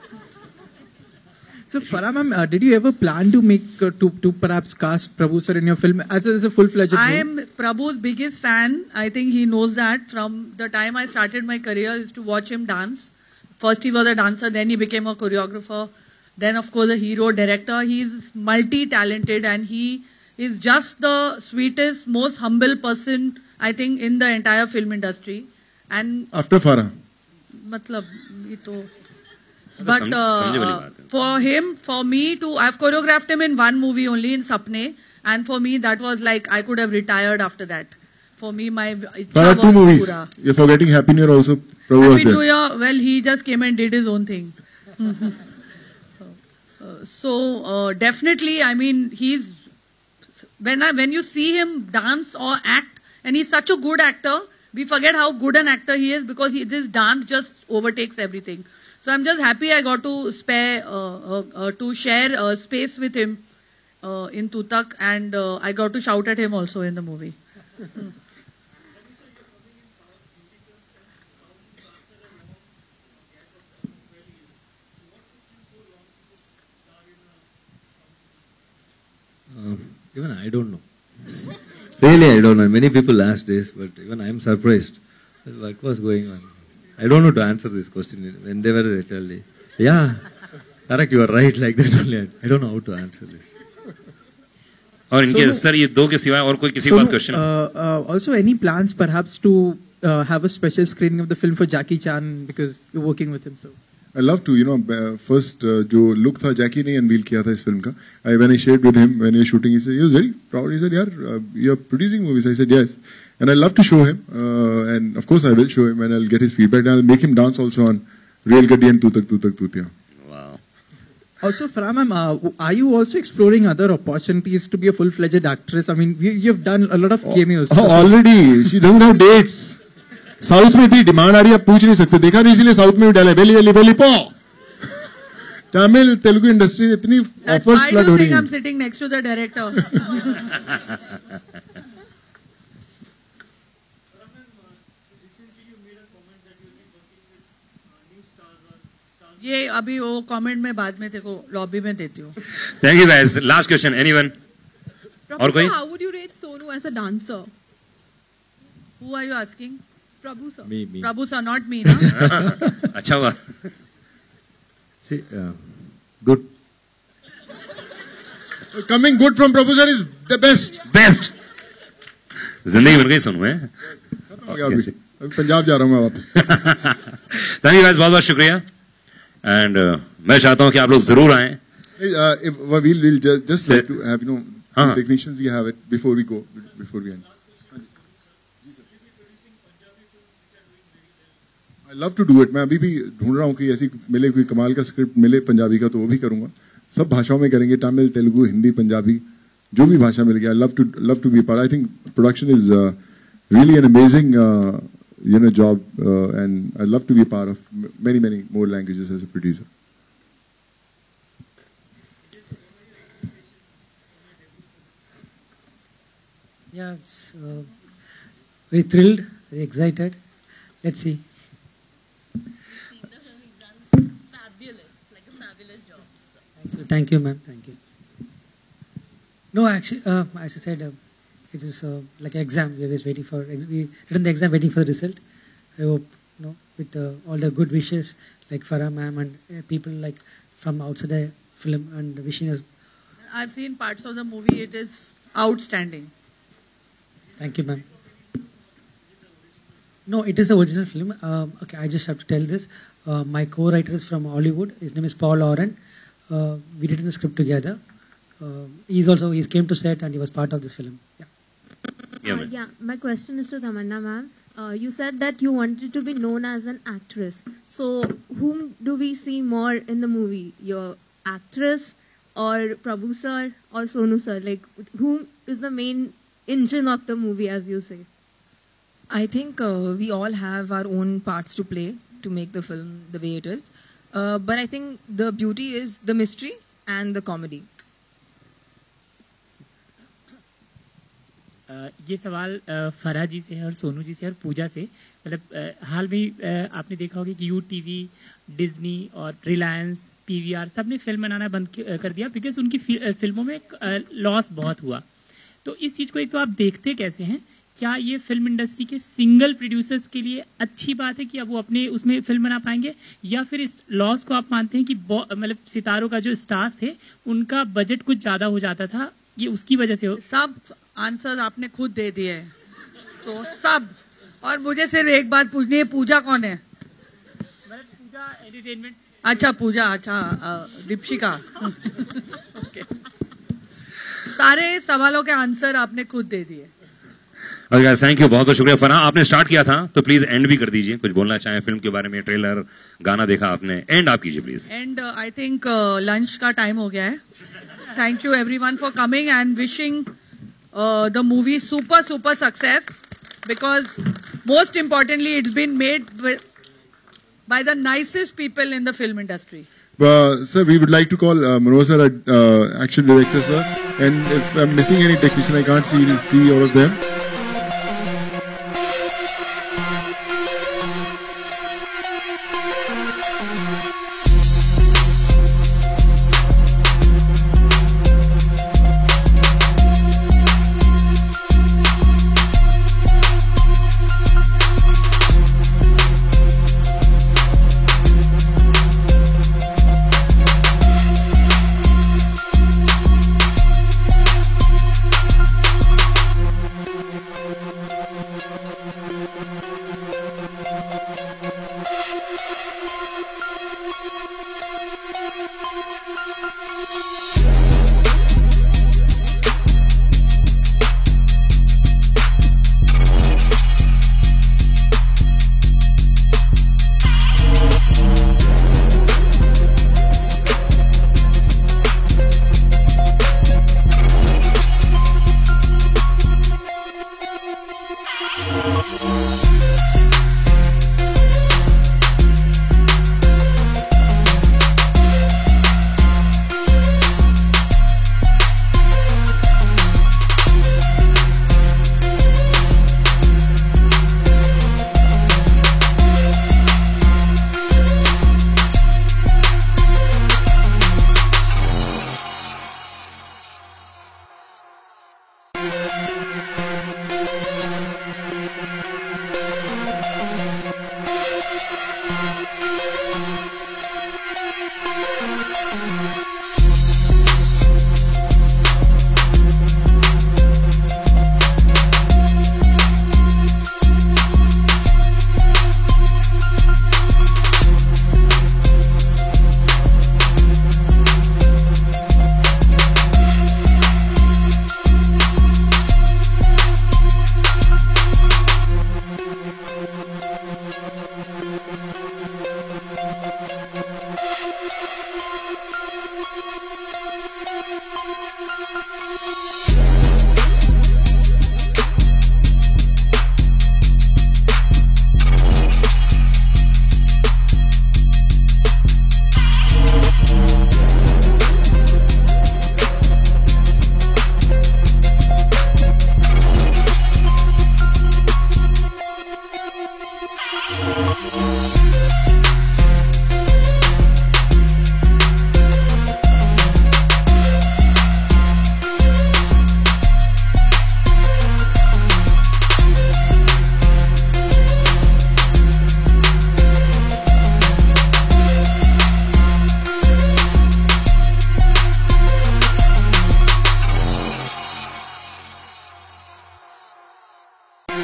So Farah ma'am, did you ever plan to make to perhaps cast Prabhu sir in your film as a full-fledged? I am Prabhu's biggest fan. I think he knows that from the time I started my career is to watch him dance. First he was a dancer, then he became a choreographer, then of course a hero director. He is multi-talented and he is just the sweetest, most humble person, I think, in the entire film industry. And after Farah. Matlab, ye to. But for him, for me to, I've choreographed him in 1 movie only, in Sapne, and for me that was like I could have retired after that. For me, my Farah, 2 movies. Pura. You're forgetting Happy New Year also. Prabhu Happy New Year. Well, he just came and did his own thing. So definitely, I mean, he's. When you see him dance or act, and he's such a good actor, we forget how good an actor he is because his dance just overtakes everything. So I'm just happy I got to share space with him in Tutak, and I got to shout at him also in the movie. Even I don't know. Really, I don't know. Many people ask this, but even I am surprised. What was going on? I don't know to answer this question. Whenever they tell me, yeah, correct, you are right, like that only. I don't know how to answer this. और इनके sir ये 2 के सिवाय और कोई किसी के पास question? Also, any plans perhaps to have a special screening of the film for Jackie Chan because you're working with him, so. I love to, first जो look था Jackie ने unveil किया था इस film का. When I shared with him when we were shooting, he was very proud. He said, "यार, you're producing movies." I said, "Yes," and I love to show him, and of course I will show him, and I'll get his feedback, and I'll make him dance also on Rail Gaddi and Tutak Tutiya. Wow. Also, Farah ma'am, are you also exploring other opportunities to be a full-fledged actress? I mean, you've done a lot of cameos. Already, she doesn't have dates. South में इतनी demand आ रही है, आप पूछ नहीं सकते. देखा नहीं, इसलिए साउथ में भी डाला बेली बेली बेली पो. तमिल तेलुगु इंडस्ट्री इतनी ऑफर्स फ्लड हो रही है. I'm sitting next to the director. ये अभी वो कमेंट में बाद में देखो लॉबी में देती हूँ. Thank you guys. Last question. Anyone? और कोई? How would you rate Sonu as a dancer? Who are you asking? Prabhu sir. Me. Prabhu sir, not me, na? अच्छा हुआ. See, good. Coming good from Prabhu sir is the best. Best. जिंदगी बन गई सोनू है. खत्म हो गया अभी. पंजाब जा रहा हूँ मैं वापस. Thank you guys, बहुत शुक्रिया. And मैं चाहता हूँ कि आप लोग जरूर आएं. We'll just like to have technicians we have it before we go, before we end. I love to do it. मैं अभी भी ढूंढ रहा हूँ कि ऐसी मिले कोई कमाल का स्क्रिप्ट मिले पंजाबी का तो वो भी करूँगा. सब भाषाओं में करेंगे, तमिल, तेलुगु, हिंदी, पंजाबी, जो भी भाषा मिल गया. I love to be a part. I think production is really an amazing job, and I love to be a part of many more languages as a producer. Yeah, very thrilled, very excited. Let's see. Thank you, ma'am. Thank you. No, actually, as I said, it is like an exam. We are just waiting for. We written the exam, waiting for the result. I hope, with all the good wishes, like Farah ma'am and people like from outside the film and wishing us. I've seen parts of the movie. It is outstanding. Thank you, ma'am. No, it is the original film. Okay, I just have to tell this. My co-writer is from Hollywood. His name is Paul Oren. We did the script together. He came to set and he was part of this film. Yeah, my question is to Tamanna ma'am. You said that you wanted to be known as an actress. So, whom do we see more in the movie? Your actress or Prabhu sir or Sonu sir? Like, whom is the main engine of the movie, as you say? I think we all have our own parts to play to make the film the way it is. But I think the beauty is the mystery and the comedy. ये सवाल फराह जी से है और सोनू जी से और पूजा से मतलब हाल में आपने देखा होगा कि यूटीवी डिज्नी और रिलायंस पीवीआर सब ने फिल्म बनाना बंद कर दिया बिकॉज उनकी फिल्मों में लॉस बहुत हुआ तो इस चीज़ को एक तो आप देखते कैसे हैं क्या ये फिल्म इंडस्ट्री के सिंगल प्रोड्यूसर्स के लिए अच्छी बात है कि अब वो अपने उसमें फिल्म बना पाएंगे या फिर इस लॉस को आप मानते हैं कि मतलब सितारों का जो स्टार्स थे उनका बजट कुछ ज़्यादा हो जाता था ये उसकी वजह से हो सब आंसर आपने खुद दे दिए तो सब और मुझे सिर्फ एक बात पूछनी है पूजा कौन है पूजा एंटरटेनमेंट अच्छा पूजा अच्छा दीपशिका सारे सवालों के आंसर आपने खुद दे दिए थैंक यू बहुत बहुत शुक्रिया फराह आपने स्टार्ट किया था तो प्लीज एंड भी कर दीजिए कुछ बोलना चाहें फिल्म के बारे में ट्रेलर गाना देखा आपने एंड आप कीजिए please and I think lunch का टाइम हो गया है thank you everyone for coming and wishing the movie super success because most importantly it's been made by the nicest people in the film industry. Sir, we would like to call Manoj sir, action director sir, and if I'm missing any technician I can't see all of them.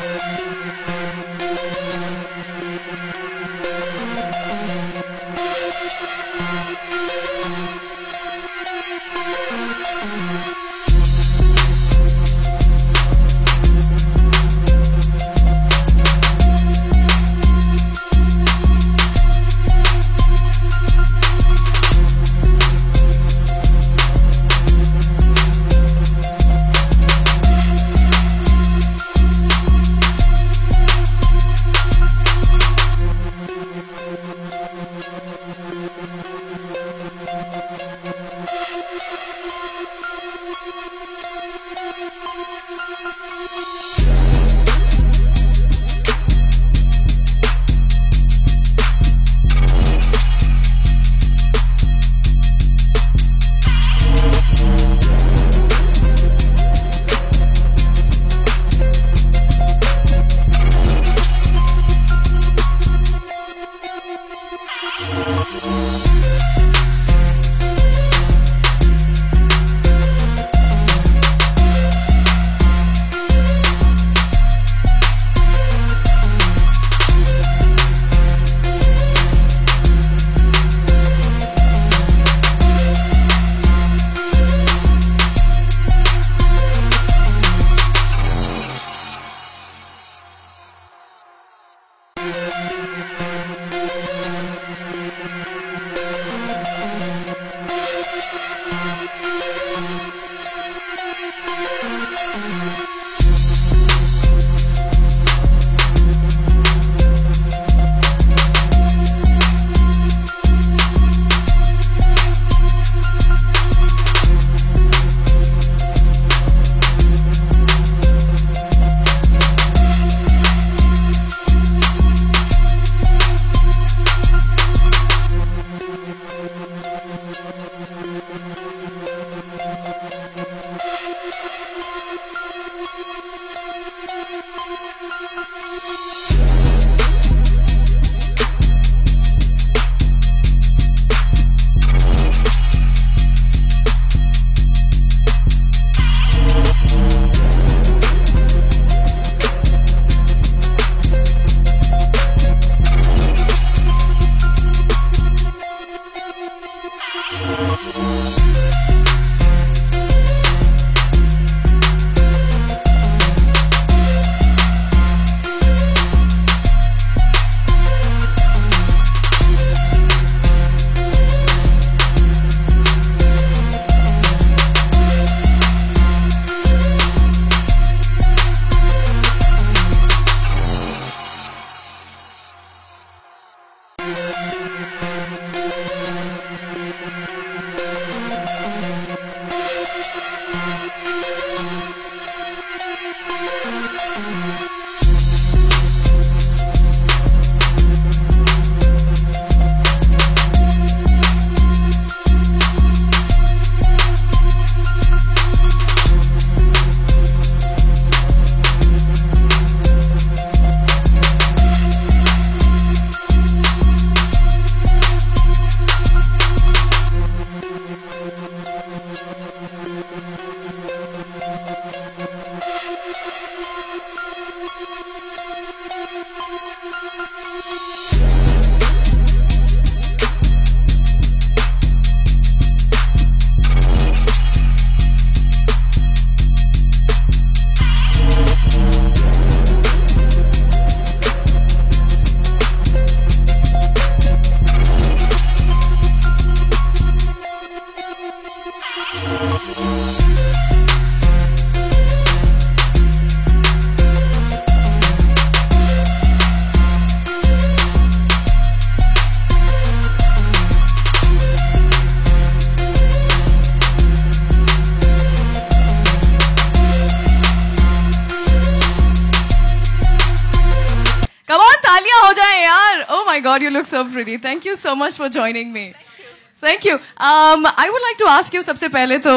my God, you look so pretty. Thank you so much for joining me. Thank you. I would like to ask you सबसे पहले तो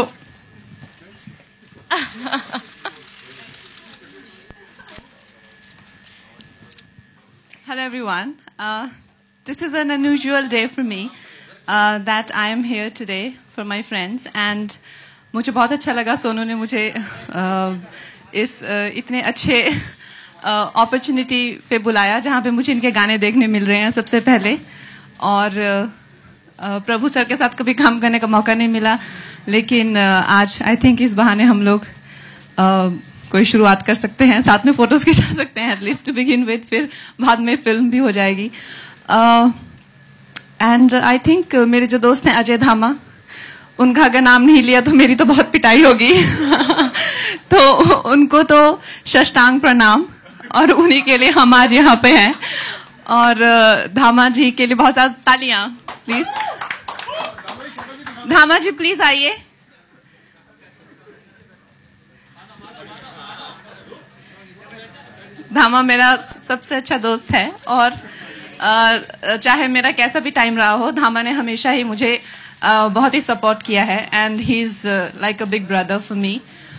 Hello everyone. This is an unusual day for me that I am here today for my friends and मुझे बहुत अच्छा लगा सोनू ने मुझे इस इतने अच्छे अपॉर्चुनिटी पे बुलाया जहाँ पे मुझे इनके गाने देखने मिल रहे हैं सबसे पहले, और प्रभु सर के साथ कभी काम करने का मौका नहीं मिला, लेकिन आज आई थिंक इस बहाने हम लोग कोई शुरुआत कर सकते हैं, साथ में फोटोज खिंचा सकते हैं एटलीस्ट टू बिगिन विद, फिर बाद में फिल्म भी हो जाएगी। एंड आई थिंक मेरे जो दोस्त हैं अजय धामा, उनका अगर नाम नहीं लिया तो मेरी तो बहुत पिटाई होगी तो उनको तो साष्टांग प्रणाम, और उन्हीं के लिए हम आज यहाँ पे हैं, और धामा जी के लिए बहुत ज्यादा तालियां प्लीज। धामा जी प्लीज आइए। धामा मेरा सबसे अच्छा दोस्त है, और चाहे मेरा कैसा भी टाइम रहा हो, धामा ने हमेशा ही मुझे बहुत ही सपोर्ट किया है, and he is like a big brother for me.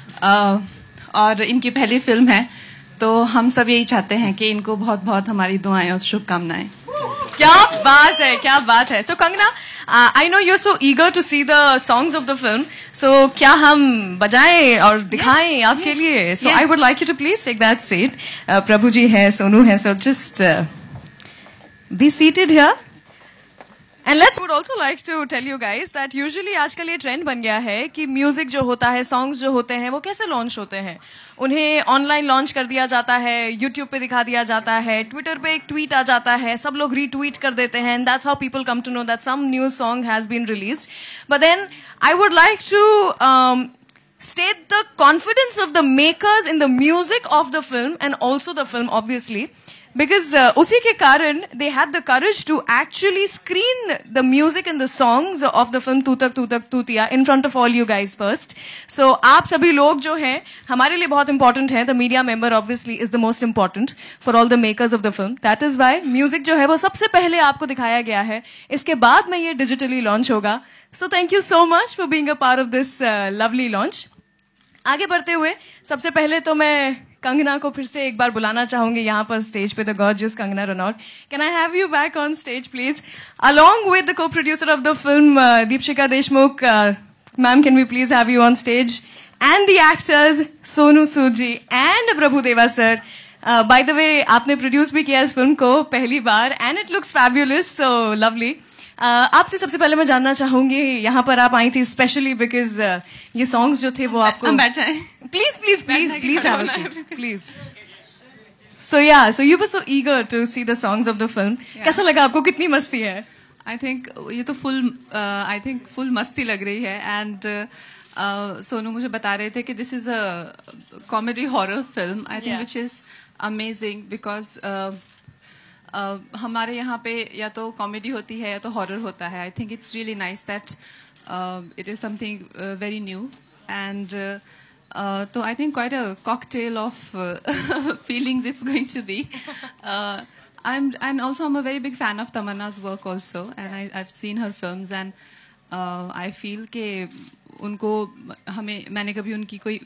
और इनकी पहली फिल्म है, तो हम सब यही चाहते हैं कि इनको बहुत बहुत हमारी दुआएं और शुभकामनाएं। क्या बात है, क्या बात है। So Kangana, I know you are so eager to see the songs of the film, so क्या हम बजाएं और दिखाएं आपके लिए? So I would like you to please take that seat. Prabhu ji है, सोनू है, so just be seated here. And let's would also like to tell you guys that usually आजकल ये ट्रेंड बन गया है कि म्यूजिक जो होता है, सॉन्ग्स जो होते हैं, वो कैसे लॉन्च होते हैं। उन्हें ऑनलाइन लॉन्च कर दिया जाता है, यूट्यूब पे दिखा दिया जाता है, ट्विटर पे एक ट्वीट आ जाता है, सब लोग रीट्वीट कर देते हैं, and that's how people come to know that some new song has been released. But then I would like to state the confidence of the makers in the music of the film and also the film obviously, because usi ke karan they had the courage to actually screen the music and the songs of the film Tu Tak Tutiya in front of all you guys first. So aap sabhi log jo hain hamare liye bahut important hai, the media member obviously is the most important for all the makers of the film. That is why music jo hai wo sabse pehle aapko dikhaya gaya hai, iske baad mein ye digitally launch hoga. So thank you so much for being a part of this lovely launch. आगे बढ़ते हुए सबसे पहले तो मैं कंगना को फिर से एक बार बुलाना चाहूंगी यहाँ पर स्टेज पे, the gorgeous Kangana Ranaut. Can I have you back on stage please, along with the co producer of the film Deepshika Deshmukh. Ma'am, can we please have you on stage, and the actors Sonu Sood ji and Prabhu Deva sir. By the way, आपने produce भी किया इस film को पहली बार, and it looks fabulous, so lovely. आपसे सबसे पहले मैं जानना चाहूंगी, यहाँ पर आप आई थी स्पेशली बिकॉज ये सॉन्ग्स जो थे वो आपको please please please please have a seat please. So you were so eager to see the songs of the film, कैसा लगा आपको, कितनी मस्ती है? आई थिंक ये तो फुल मस्ती लग रही है, एंड सोनू मुझे बता रहे थे कि this is a comedy horror film, I think which is amazing, because हमारे यहाँ पे या तो कॉमेडी होती है या तो हॉरर होता है। I think it's really nice that it is something very new, and तो I think quite a cocktail of feelings it's going to be. and also I'm a very big fan of Tamanna's work also, and I've seen her films, and I feel के उनको मैंने कभी उनकी कोई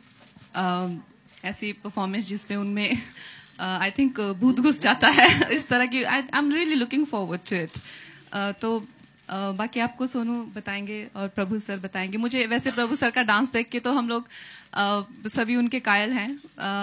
ऐसी performance जिसमें उनमें I think भूत घुस जाता है इस तरह की, I am really looking forward to it. तो बाकी आपको सोनू बताएंगे और प्रभु सर बताएंगे। मुझे वैसे प्रभु सर का डांस देख के तो हम लोग सभी उनके कायल हैं,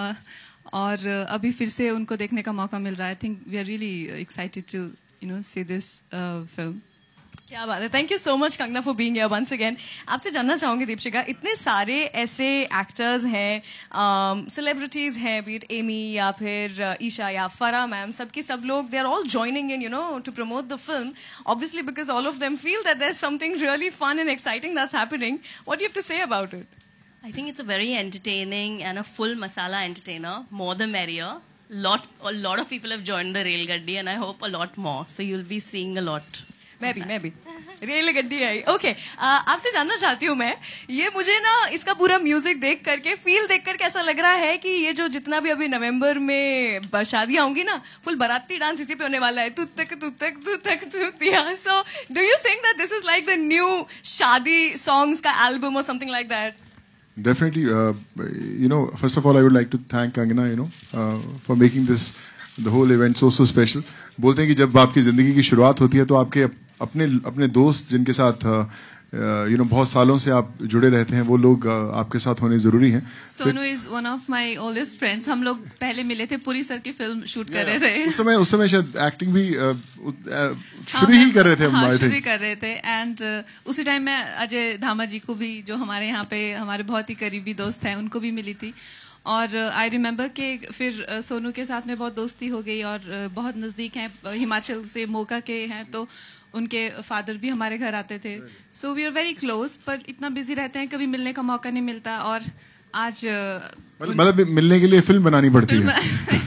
और अभी फिर से उनको देखने का मौका मिल रहा है। I think we are really excited to see this film. क्या बात है, thank you so much Kangana for being here once again. आपसे जानना चाहूंगी दीपशिका, इतने सारे ऐसे एक्टर्स हैं, सेलिब्रिटीज हैं, बी इट एमी या फिर ईशा या फरा मैम, सबकी सब लोग they are all joining in to promote the film, obviously because all of them feel that there is something really fun and exciting that's happening. What do you have to say about it? I think it's a very entertaining and a full masala entertainer. More the merrier. A lot of people have joined the Rail Gaddi, and I hope a lot more. So you'll be seeing a lot. मैं भी rail गड्डी आई। Okay, आपसे जानना चाहती हूँ मैं, ये मुझे ना इसका पूरा म्यूजिक देख करके, फील देख करके ऐसा लग रहा है कि ये जो जितना भी अभी नवंबर में शादियां होंगी ना, फुल बाराती डांस इसी पे होने वाला है, तू तक दिया। So do you think that this is like the new shaadi songs का एल्बम और something like that? Definitely, first of all, I would like to thank Kangana, for making the whole event so special. बोलते हैं कि जब आपकी जिंदगी की शुरुआत होती है तो आपके अपने दोस्त जिनके साथ बहुत सालों से आप जुड़े रहते हैं, वो लोग आपके साथ होने जरूरी हैं. Sonu is one of my oldest friends. हम लोग पहले मिले थे, पुरी सर की फिल्म शूट कर रहे थे. उस समय शायद एक्टिंग भी शुरू ही कर रहे थे. हाँ, शुरू कर रहे थे. एंड उसी टाइम मैं अजय धामा जी को भी, जो हमारे यहाँ पे हमारे बहुत ही करीबी दोस्त हैं, उनको भी मिली थी. और आई रिमेम्बर कि फिर सोनू के साथ में बहुत दोस्ती हो गई और बहुत नज़दीक हैं, हिमाचल से मोका के हैं, तो उनके फादर भी हमारे घर आते थे. So we are very close. पर इतना बिजी रहते हैं, कभी मिलने का मौका नहीं मिलता. और आज मतलब मिलने के लिए फिल्म बनानी पड़ती है.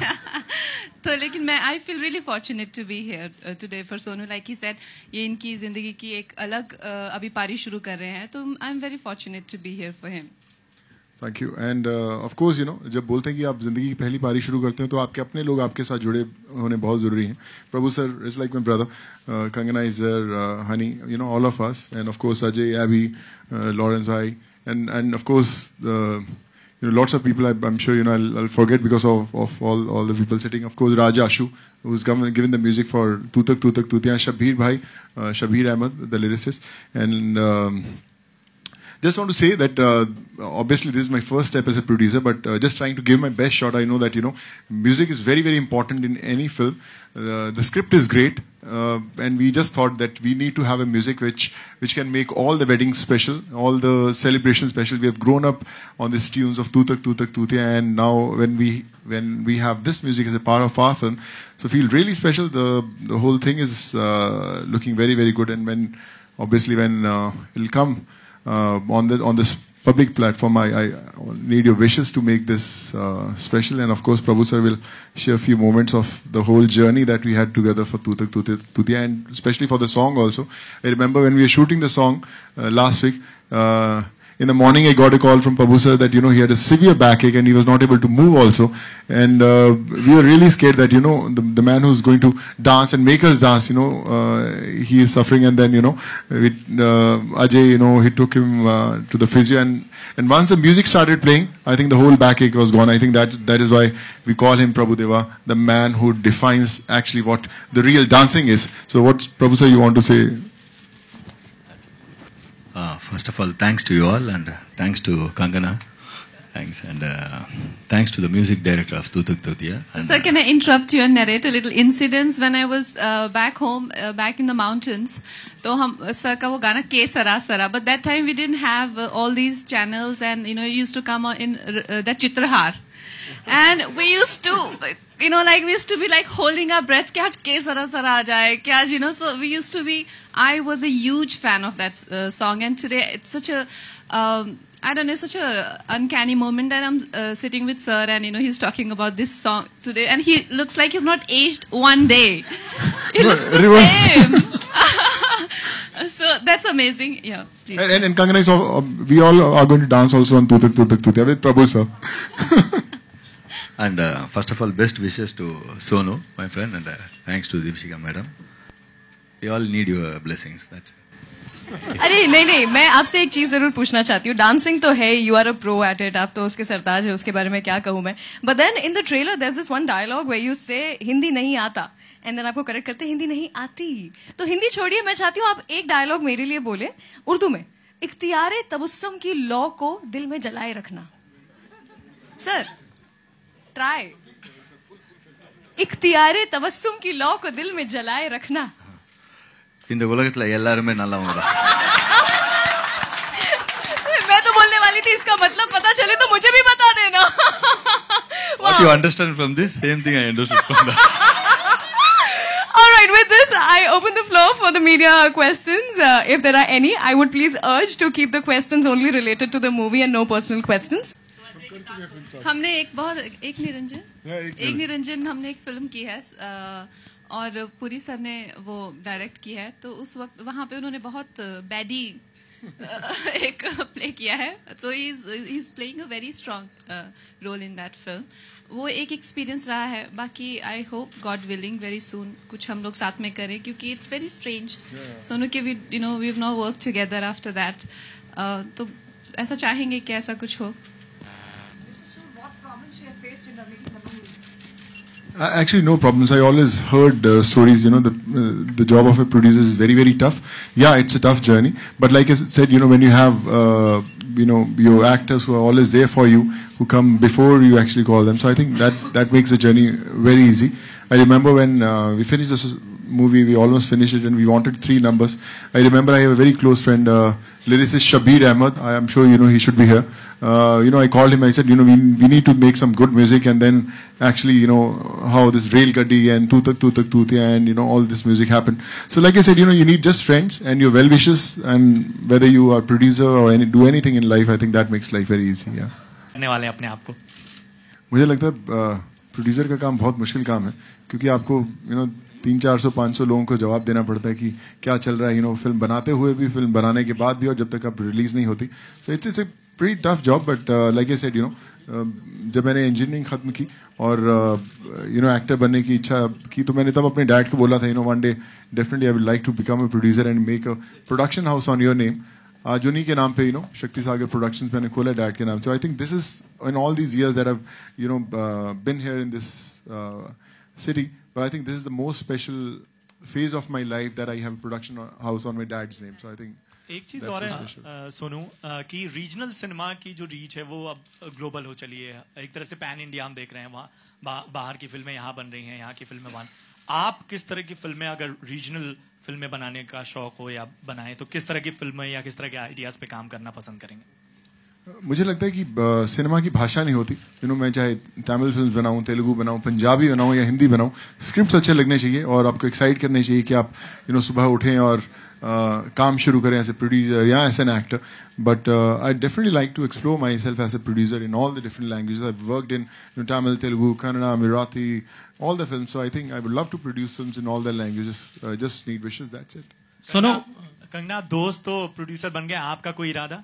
तो लेकिन मैं I feel really fortunate to be here today for Sonu. Like he said, ये इनकी जिंदगी की एक अलग अभी पारी शुरू कर रहे हैं, तो I am very fortunate to be here for him. Thank you. And of course जब बोलते हैं कि आप जिंदगी की पहली पारी शुरू करते हैं तो आपके अपने लोग आपके साथ जुड़े होने बहुत जरूरी हैं. Prabhu sir is like my brother, Kangana is there, honey, all of us, and of course Ajay, AB, Lawrence भाई, and of course lots of people I'm sure I'll forget because of all the people sitting. Of course Raja Ashu, who's given the music for Tutak Tutak Tutiya, Shabir bhai, Shabir Ahmed, the lyricist. And just want to say that obviously this is my first step as a producer, but just trying to give my best shot. I know that music is very, very important in any film. The script is great, and we just thought that we need to have a music which can make all the weddings special, all the celebrations special. We have grown up on these tunes of Tutak Tutak Tutiya, and now when we have this music as a part of our film, so feel really special. The whole thing is looking very, very good, and when it'll come on this public platform, I need your wishes to make this special. And of course Prabhu sir will share a few moments of the whole journey that we had together for Tutak Tutak Tutiya, and especially for the song also. I remember when we were shooting the song last week, in the morning I got a call from Prabhu sir that he had a severe backache and he was not able to move also, and we were really scared that the man who's going to dance and make us dance, he is suffering. And then Ajay, he took him to the physio, and once the music started playing, I think the whole backache was gone. I think that is why we call him Prabhu Deva, the man who defines actually what the real dancing is. So what, Prabhu sir, you want to say? First of all, thanks to you all, and thanks to Kangana. Thanks, and thanks to the music director of Tutak Tutiya. Sir, can I interrupt you and narrate a little incidents? When I was back home, back in the mountains, तो हम sir का वो गाना के सरा सरा, but that time we didn't have all these channels, and it used to come in that Chitrahar, and we used to we used to be like holding our breaths कि आज के सरा सरा आ जाए, कि आज so we used to be. I was a huge fan of that song, and today it's such a I don't know, such a uncanny moment that I'm sitting with sir, and he's talking about this song today, and he looks like he's not aged one day. He looks the same. So that's amazing. Yeah, please. And Kangana, we all are going to dance also on Tutak Tutak Tutiya with Prabhu sir. And first of all, best wishes to Sonu, my friend, and thanks to Dipshika madam. We all need your blessings. That's it. अरे नहीं, मैं आपसे एक चीज जरूर पूछना चाहती हूँ. डांसिंग तो है, you are a pro at it, आप तो उसके सरताज है, उसके बारे में क्या कहूँ मैं. But then in the trailer there is this one dialogue where you say Hindi नहीं आता, एंड देन आपको करेक्ट करते हिंदी नहीं आती. तो हिंदी छोड़िए, मैं चाहती हूँ आप एक डायलॉग मेरे लिए बोले उर्दू में. इख्तियारे तबस्सुम की लौ को दिल में जलाए रखना. Sir try. इख्तियारे तबस्सुम की लौ को दिल में जलाए रखना. இந்த உலகத்துல எல்லாருமே நல்லவங்க. मैं तो बोलने वाली थी, इसका मतलब पता चले तो मुझे भी बता देना. What you understand from this? Same thing I understood from that. All right, with this, I open the floor for the media questions. If there are any, I would please urge to keep the questions only related to the movie and no personal questions. हमने एक निरंजन हमने एक film की है, और Puri sir ने वो direct की है. तो उस वक्त वहाँ पे उन्होंने बहुत बैडी एक प्ले किया है. So he is playing a very strong role in that film. वो एक एक्सपीरियंस रहा है. बाकी I hope God willing very soon कुछ हम लोग साथ में करें, क्योंकि इट्स वेरी स्ट्रेंज. सोनू के we have not work together after that. तो ऐसा चाहेंगे कि ऐसा कुछ हो. Actually, no problems. I always heard stories, the job of a producer is very, very tough. Yeah, it's a tough journey. But like I said, when you have, your actors who are always there for you, who come before you actually call them. So I think that makes the journey very easy. I remember when we finished this movie, we almost finished it and we wanted 3 numbers. I remember I have a very close friend, lyricist Shabir Ahmed. I am sure he should be here. I called him, I said, we need to make some good music, and then actually, how this Rail Gaddi and Tutak Tutia and, all this music happened. So like I said, you need just friends and your well-wishers, and whether you are producer or do anything in life, I think that makes life very easy, yeah. करने वाले अपने आप को मुझे लगता है producer का काम बहुत मुश्किल काम है, क्योंकि आपको 300-400-500 लोगों को जवाब देना पड़ता है कि क्या चल रहा है, फिल्म बनाते हुए भी, फिल्म बनाने के बाद भी, और जब तक आप रिलीज नहीं होती. So it's a pretty tough job, but like I said, जब मैंने इंजीनियरिंग खत्म की और एक्टर बनने की इच्छा की, तो मैंने तब अपने डैड को बोला था, one day definitely I would like to become a producer and make a production house on your name. आज उन्हीं के नाम पे शक्ति सागर प्रोडक्शंस मैंने खोला डैड के नाम से. I think this is in all these years that have been here in this city, but I think this is the most special phase of my life that I have a production house on my dad's name. So I think एक चीज और है सोनू कि regional cinema की जो reach है वो अब ग्लोबल हो चली है. एक तरह से पैन इंडिया हम देख रहे हैं, वहाँ बाहर की फिल्में यहाँ बन रही हैं, यहाँ की फिल्में बन. आप किस तरह की फिल्में, अगर रीजनल फिल्में बनाने का शौक हो या बनाएं, तो किस तरह की फिल्में या किस तरह के आइडियाज पे काम करना पसंद करेंगे? मुझे लगता है कि सिनेमा की भाषा नहीं होती. मैं चाहे तमिल फिल्म बनाऊं, तेलुगु बनाऊं, पंजाबी बनाऊं या हिंदी बनाऊं, स्क्रिप्ट अच्छे लगने चाहिए और आपको एक्साइट करने चाहिए कि आप सुबह उठें और काम शुरू करें एज ए प्रोड्यूसर या as an actor. But I definitely like to explore myself as a producer in all the different languages. I worked in Tamil, Telugu, Kannada, Marathi, all the films. So I think I would love to produce films in all the languages. Just need wishes, that's it. सुनो कंगना, दोस्त तो producer बन गए, आपका कोई इरादा?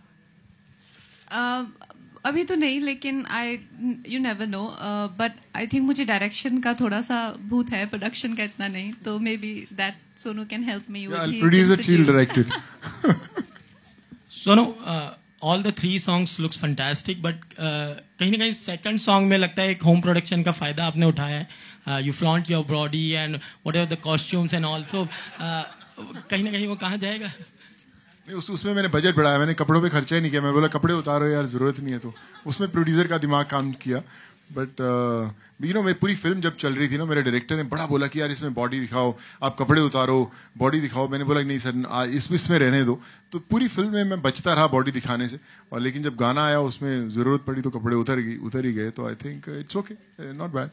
अभी तो नहीं, लेकिन you never know, but I think मुझे डायरेक्शन का थोड़ा सा भूत है, प्रोडक्शन का इतना नहीं, तो maybe that Sonu can help me. Producer, she'll direct it. Sonu, all the 3 songs looks fantastic, but कहीं ना कहीं second song में लगता है एक home production का फायदा आपने उठाया है. You flaunt your body and whatever the costumes and also कहीं ना कहीं वो कहाँ जाएगा? नहीं, उसमें मैंने बजट बढ़ाया, मैंने कपड़ों पे खर्चा ही नहीं किया. मैं बोला कपड़े उतारो यार, जरूरत नहीं है, तो उसमें प्रोड्यूसर का दिमाग काम किया. बट मैं पूरी फिल्म जब चल रही थी ना, मेरे डायरेक्टर ने बड़ा बोला कि यार इसमें बॉडी दिखाओ, आप कपड़े उतारो, बॉडी दिखाओ. मैंने बोला नहीं सर, इसमें रहने दो. तो पूरी फिल्म में मैं बचता रहा बॉडी दिखाने से, और लेकिन जब गाना आया उसमें जरूरत पड़ी तो कपड़े उतर ही गए. तो I think it's okay, not bad.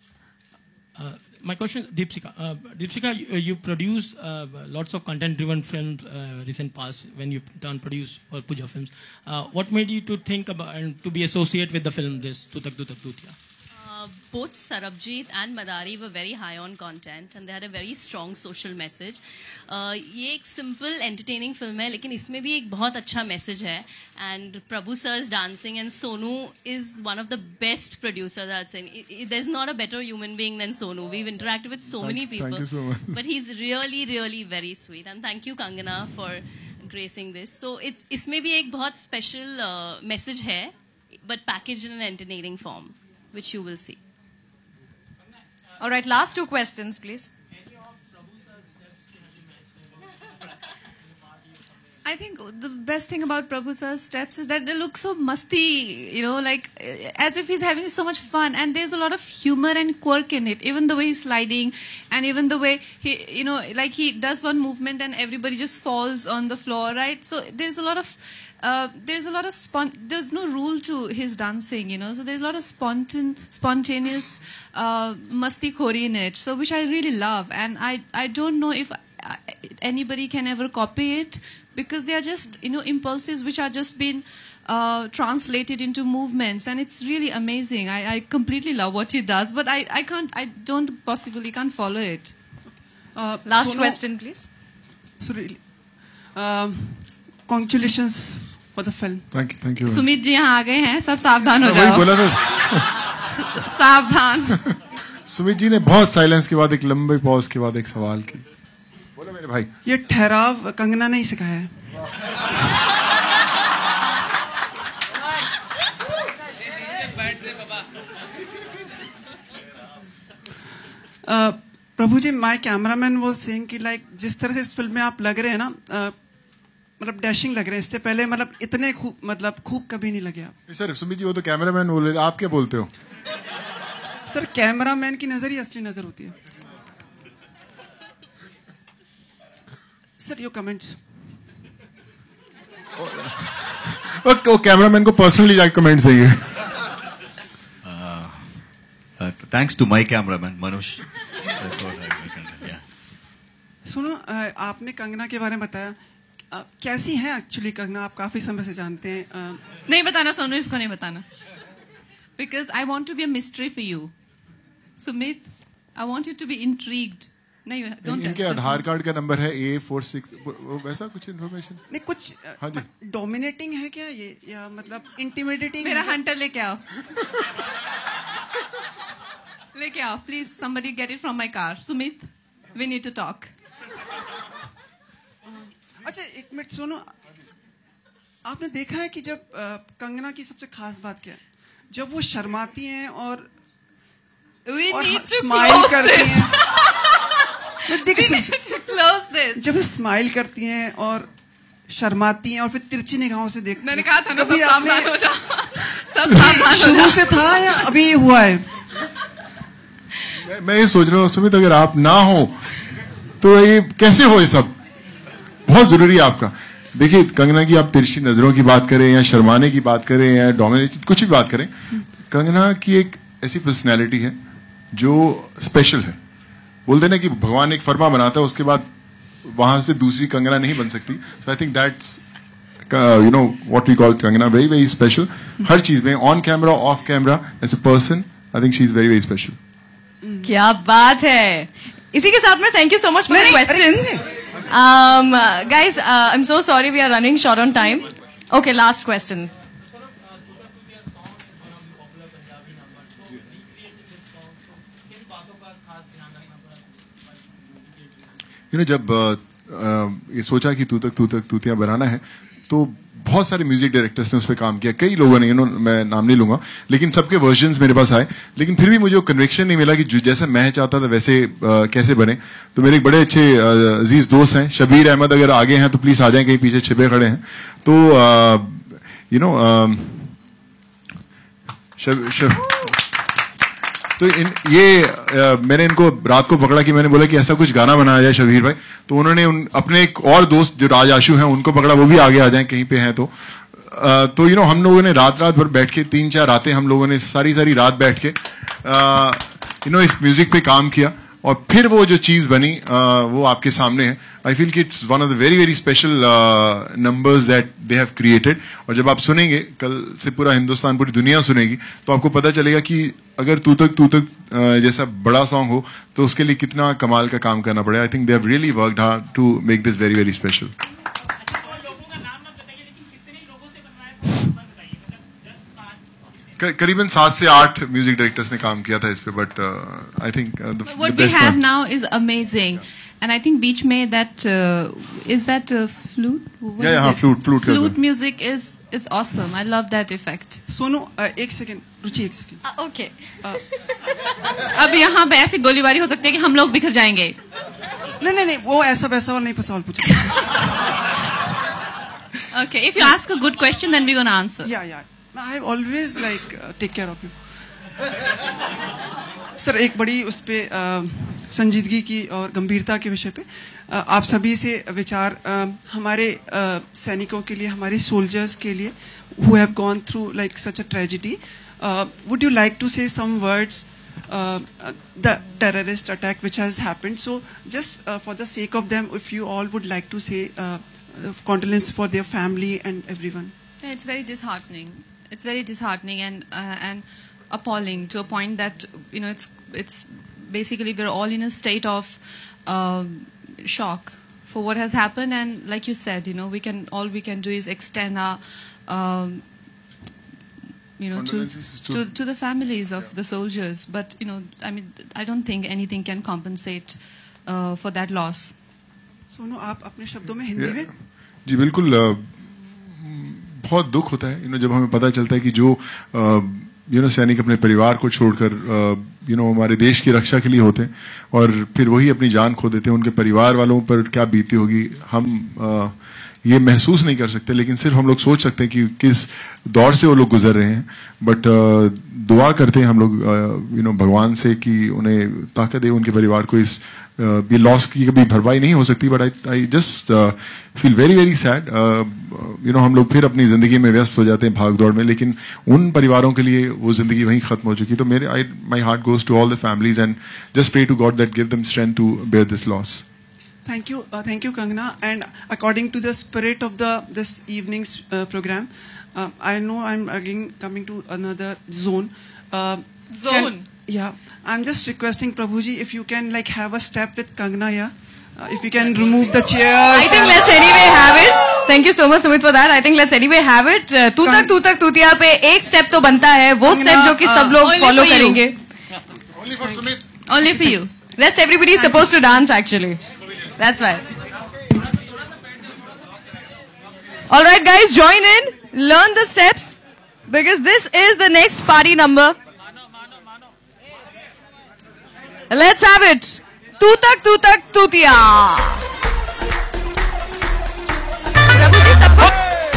My question, Deepshika. Deepshika, you produce lots of content-driven films recent past when you done produce for Puja Films. What made you to think about and to be associated with the film this Tutak Tutia? Both Sarabjit and Madari were very high on content and they had a very strong social message. ये एक simple entertaining film है, लेकिन इसमें भी एक बहुत अच्छा message है. And Prabhu sir's dancing and Sonu is one of the best producers I'd say. There's not a better human being than Sonu. We've interacted with so many people. Thank you so much. But he's really, really very sweet. And thank you Kangana for gracing this. So इसमें भी एक बहुत special message है, but packaged in an entertaining form, which you will see. All right, last 2 questions, please. I think the best thing about Prabhu sir's steps is that they look so musty, like as if he's having so much fun, and there's a lot of humor and quirk in it. Even the way he's sliding, and even the way he, like he does one movement and everybody just falls on the floor, right? So there's a lot of there's no rule to his dancing, so there's a lot of spontaneous masti khori in it, so which I really love, and I don't know if anybody can ever copy it, because they are just impulses which are just been translated into movements, and it's really amazing. I completely love what he does, but I can't follow it. Last question, please. So really, congratulations for the film. Thank you. Sumit ji यहाँ आ गए हैं, सब सावधान हो जाओ. बोला था. सावधान. सुमित जी ने बहुत साइलेंस के बाद, एक लंबे पॉज के बाद एक सवाल की. बोलो मेरे भाई. ये ठहराव कंगना ने ही सिखाया है. प्रभु जी, माय कैमरामैन वो सेइंग कि लाइक जिस तरह से इस फिल्म में आप लग रहे हैं ना, मतलब डैशिंग लग रहे हैं। इससे पहले मतलब इतने खूब कभी नहीं लगे आप। सर सुमित जी, वो तो कैमरामैन बोले, आप क्या बोलते हो? सर कैमरामैन की नजर ही असली नजर होती है। Sir your comments. वो कैमरामैन को पर्सनली जाके कमेंट्स देंगे। Thanks to my cameraman, Manush. That's all I can tell. Yeah. सुनो, आपने कंगना के बारे में बताया, कैसी है एक्चुअली कंगना? आप काफी समय से जानते हैं। नहीं बताना सोनू, इसको नहीं बताना, because I want to be a mystery for you. Sumit, I want you to be intrigued. नहीं, don't इनके tell. आधार कार्ड का नंबर है A46, वैसा कुछ इन्फॉर्मेशन नहीं, कुछ हाँ जी, डोमिनेटिंग है क्या ये, या मतलब इंटिमिडेटिंग? मेरा हंटर लेके आओ, लेके आओ please, somebody get it from my car. Sumit, we need to talk. अच्छा एक मिनट सुनो, आपने देखा है कि जब कंगना की सबसे खास बात क्या है? जब वो शर्माती हैं और स्माइल करती हैं। जब वो स्माइल करती हैं और शर्माती हैं और फिर तिरछी निगाहों से देखती हैं। मैंने कहा था ना, सब सावधान हो जा, सब सावधान हो जा। शुरू से था या अभी हुआ है? मैं ये सोच रहा हूँ सुमित, अगर आप ना हो तो ये कैसे हो? ये सब बहुत जरूरी है आपका। देखिए कंगना की आप तिरछी नजरों की बात करें या शर्माने की बात करें या डोमिनेट कुछ भी बात करें, कंगना की एक ऐसी पर्सनैलिटी है जो स्पेशल है। बोलते ना कि भगवान एक फरमा बनाता है, उसके बाद वहां से दूसरी कंगना नहीं बन सकती। So I think that's you know what we call Kangana, very very special. हर चीज में, on camera, off camera, as a person, I think she is very very special. क्या बात है। इसी के साथ में thank you so much for the questions. Guys, I'm so sorry we are running short on time. Okay, last question. जब ये सोचा कि तू तक तूतियां बनाना है, तो बहुत सारे म्यूजिक डायरेक्टर्स ने उस पर काम किया, कई लोगों ने, मैं नाम नहीं लूंगा, लेकिन सबके वर्जन्स मेरे पास आए, लेकिन फिर भी मुझे वो कन्विक्शन नहीं मिला कि जैसा मैं चाहता था वैसे कैसे बने। तो मेरे एक बड़े अच्छे अजीज दोस्त हैं, शबीर अहमद, अगर आगे हैं तो प्लीज आ जाएं, कहीं पीछे छिपे खड़े हैं। तो तो मैंने इनको रात को पकड़ा कि मैंने बोला कि ऐसा कुछ गाना बनाया जाए शबीर भाई, तो उन्होंने अपने एक और दोस्त जो राज आशु हैं उनको पकड़ा, वो भी आगे आ जाएं कहीं पे हैं तो हम लोगों ने रात भर बैठ के 3-4 रातें हम लोगों ने सारी रात बैठ के इस म्यूजिक पे काम किया, और फिर वो जो चीज बनी वो आपके सामने है। आई फील कि it's one of the very very special numbers that they have created. और जब आप सुनेंगे, कल से पूरा हिंदुस्तान, पूरी दुनिया सुनेगी, तो आपको पता चलेगा कि अगर तू तक जैसा बड़ा सॉन्ग हो तो उसके लिए कितना कमाल का काम करना पड़े। I think they have really worked hard to make this very very special. करीबन 7 से 8 म्यूजिक डायरेक्टर्स ने काम किया था इस पे, but I think what we have now is amazing, and I think बीच में that is that flute? Yeah, flute music is awesome. I love that effect. Sonu एक सेकंड, रुचि एक सेकंड। Okay. अब यहाँ पे ऐसी गोलीबारी हो सकती है कि हम लोग बिखर जाएंगे। नहीं, वो ऐसा वैसा वाला नहीं, सवाल पूछा। Okay, if you ask a good question, then we're gonna answer. Yeah. I always like take care of you. Sir एक बड़ी उस पे संजीदगी की और गंभीरता के विषय पे आप सभी से विचार, हमारे सैनिकों के लिए, हमारे सोल्जर्स के लिए who have gone through like such a tragedy, would you like to say some words, the terrorist attack which has happened, so just for the sake of them, if you all would like to say condolence for their family and everyone. Yeah, it's very disheartening. It's very disheartening and appalling to a point that it's basically we're all in a state of shock for what has happened, and like you said, all we can do is extend our to the families of the soldiers, but I don't think anything can compensate for that loss. Sonu, आप अपने शब्दों में हिंदी में? जी बिल्कुल, बहुत दुख होता है जब हमें पता चलता है कि जो सैनिक अपने परिवार को छोड़कर हमारे देश की रक्षा के लिए होते हैं और फिर वही अपनी जान खो देते हैं, उनके परिवार वालों पर क्या बीती होगी हम ये महसूस नहीं कर सकते, लेकिन सिर्फ हम लोग सोच सकते हैं कि किस दौर से वो लोग गुजर रहे हैं। बट दुआ करते हैं हम लोग भगवान से कि उन्हें ताकत दे, उनके परिवार को इस ये लॉस की कभी भरपाई नहीं हो सकती। But I just feel very very sad. हम लोग फिर अपनी जिंदगी में व्यस्त हो जाते हैं भाग दौड़ में, लेकिन उन परिवारों के लिए वो जिंदगी वहीं खत्म हो चुकी। तो my heart goes to all the families and just pray to God that give them strength to bear this loss. Thank you, Kangana. And according to the spirit of this evening's program, I know I'm again coming to another zone. Zone. I'm just requesting Prabhuji if you can have a step with Kangana. If you can remove the chairs. I think let's anyway have it. Thank you so much, Sumit, for that. I think let's anyway have it. तू तक तूतिया पे एक step तो बनता है, वो step जो कि सब लोग follow करेंगे. Only for Sumit. Only for you. Rest everybody is supposed to dance actually. That's why. All right, guys, join in, learn the steps, because this is the next party number. Let's have it. Tu tak tutiya. Prabhu ji sabko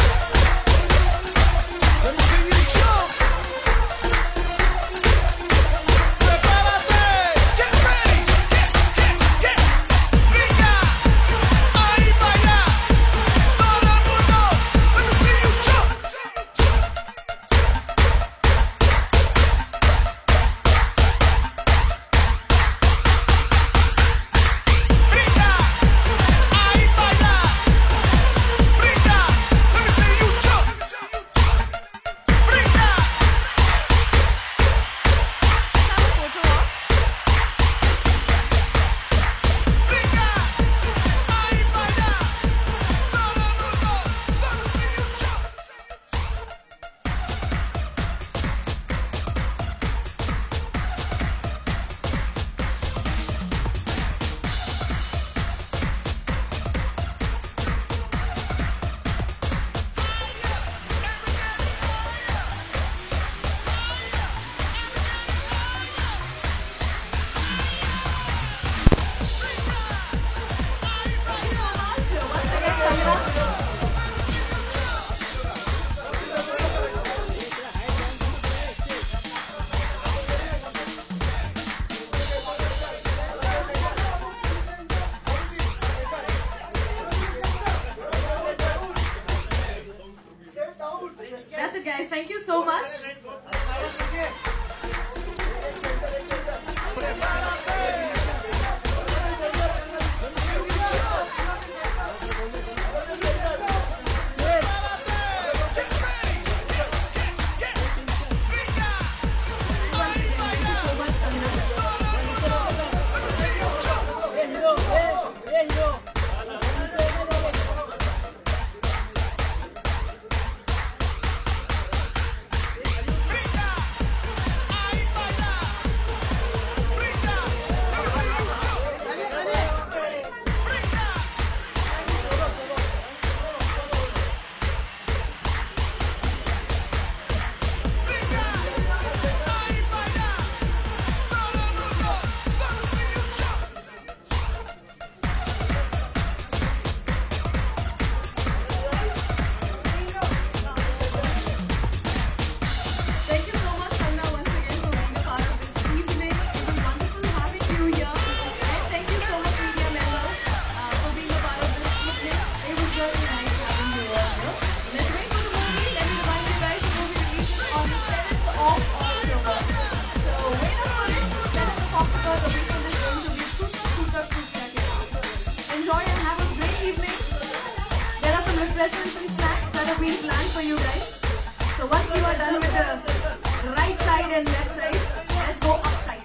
That's it, guys. Thank you so much. Refreshments and snacks that have been planned for you guys. So once you are done with the right side and left side, let's go upside.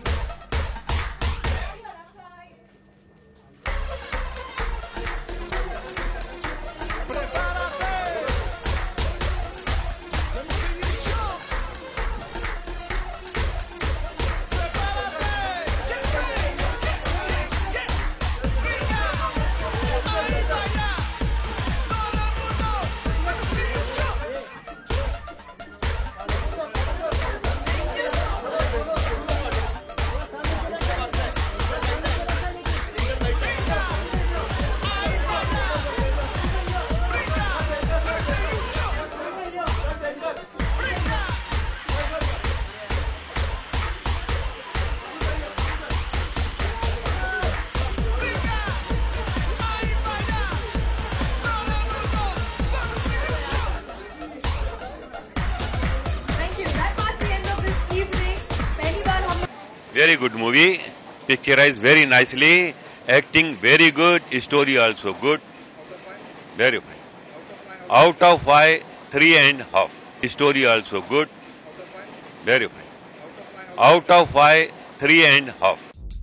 Very good movie. Picturized very nicely. Acting very good. Story also good. Very fine. Out of 5, 3.5. Story also good. Very fine. Out of 5, 3.5.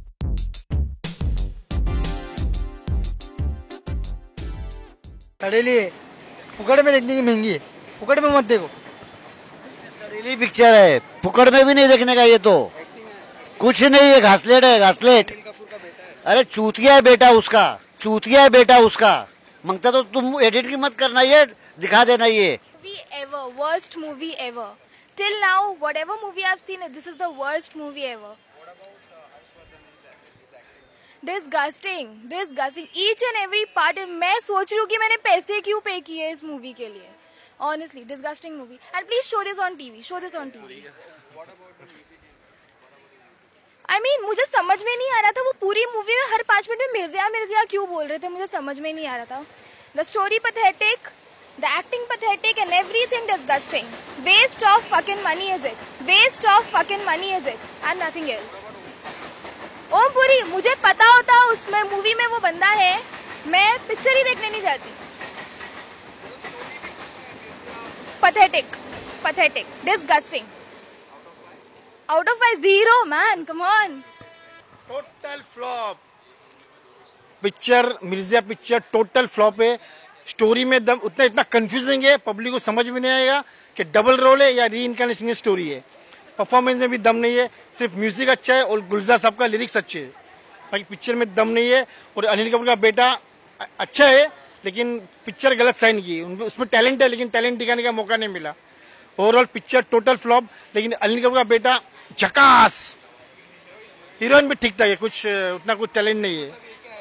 सड़ेली है, फुकड़ में देखने की महंगी है, फुकड़ में मत देखो। सड़ेली picture है, फुकड़ में भी नहीं देखने का। ये तो कुछ नहीं है, घासलेट है, घासलेट। अरे चूतिया है बेटा उसका, चूतिया है बेटा उसका। मंगता तो तुम एडिट की मत करना, ये दिखा देना। ये ever worst movie ever till now, whatever movie I've seen, this is the worst movie ever. Disgusting, disgusting. Each and every part. मैं सोच रही हूँ कि मैंने पैसे क्यों पे किए इस मूवी के लिए. Honestly, disgusting movie. And please show this on TV. Show this on TV. I mean, मुझे समझ में नहीं आ रहा था वो पूरी मूवी में हर 5 मिनट में मिर्जिया मिर्जिया क्यों बोल रहे थे, मुझे समझ में नहीं आ रहा था. The story pathetic, the acting pathetic, and everything disgusting. Waste of fucking money is it? Waste of fucking money is it? And nothing else. Om Puri, मुझे पता होता उसमें मूवी में वो बंदा है, मैं पिक्चर ही देखने नहीं जाती. Pathetic, pathetic, disgusting. Out of 5, 0, man, come on. Total flop picture, Mirzya picture total flop है. स्टोरी में दम उतना इतना कंफ्यूजिंग है, पब्लिक को समझ में नहीं आएगा कि डबल रोल है या री इनकारनेशन स्टोरी है. परफॉर्मेंस में भी दम नहीं है, सिर्फ म्यूजिक अच्छा है और गुलजार साहब का लिरिक्स अच्छे है, बाकी पिक्चर में दम नहीं है. और अनिल कपूर का बेटा अच्छा है लेकिन पिक्चर गलत साइन की, उसमें टैलेंट है लेकिन टैलेंट दिखाने का मौका नहीं मिला. Overall picture total flop. लेकिन अनिल कपूर का बेटा झकास, हीरोइन भी ठीक ठाक है, कुछ उतना कुछ टैलेंट नहीं है.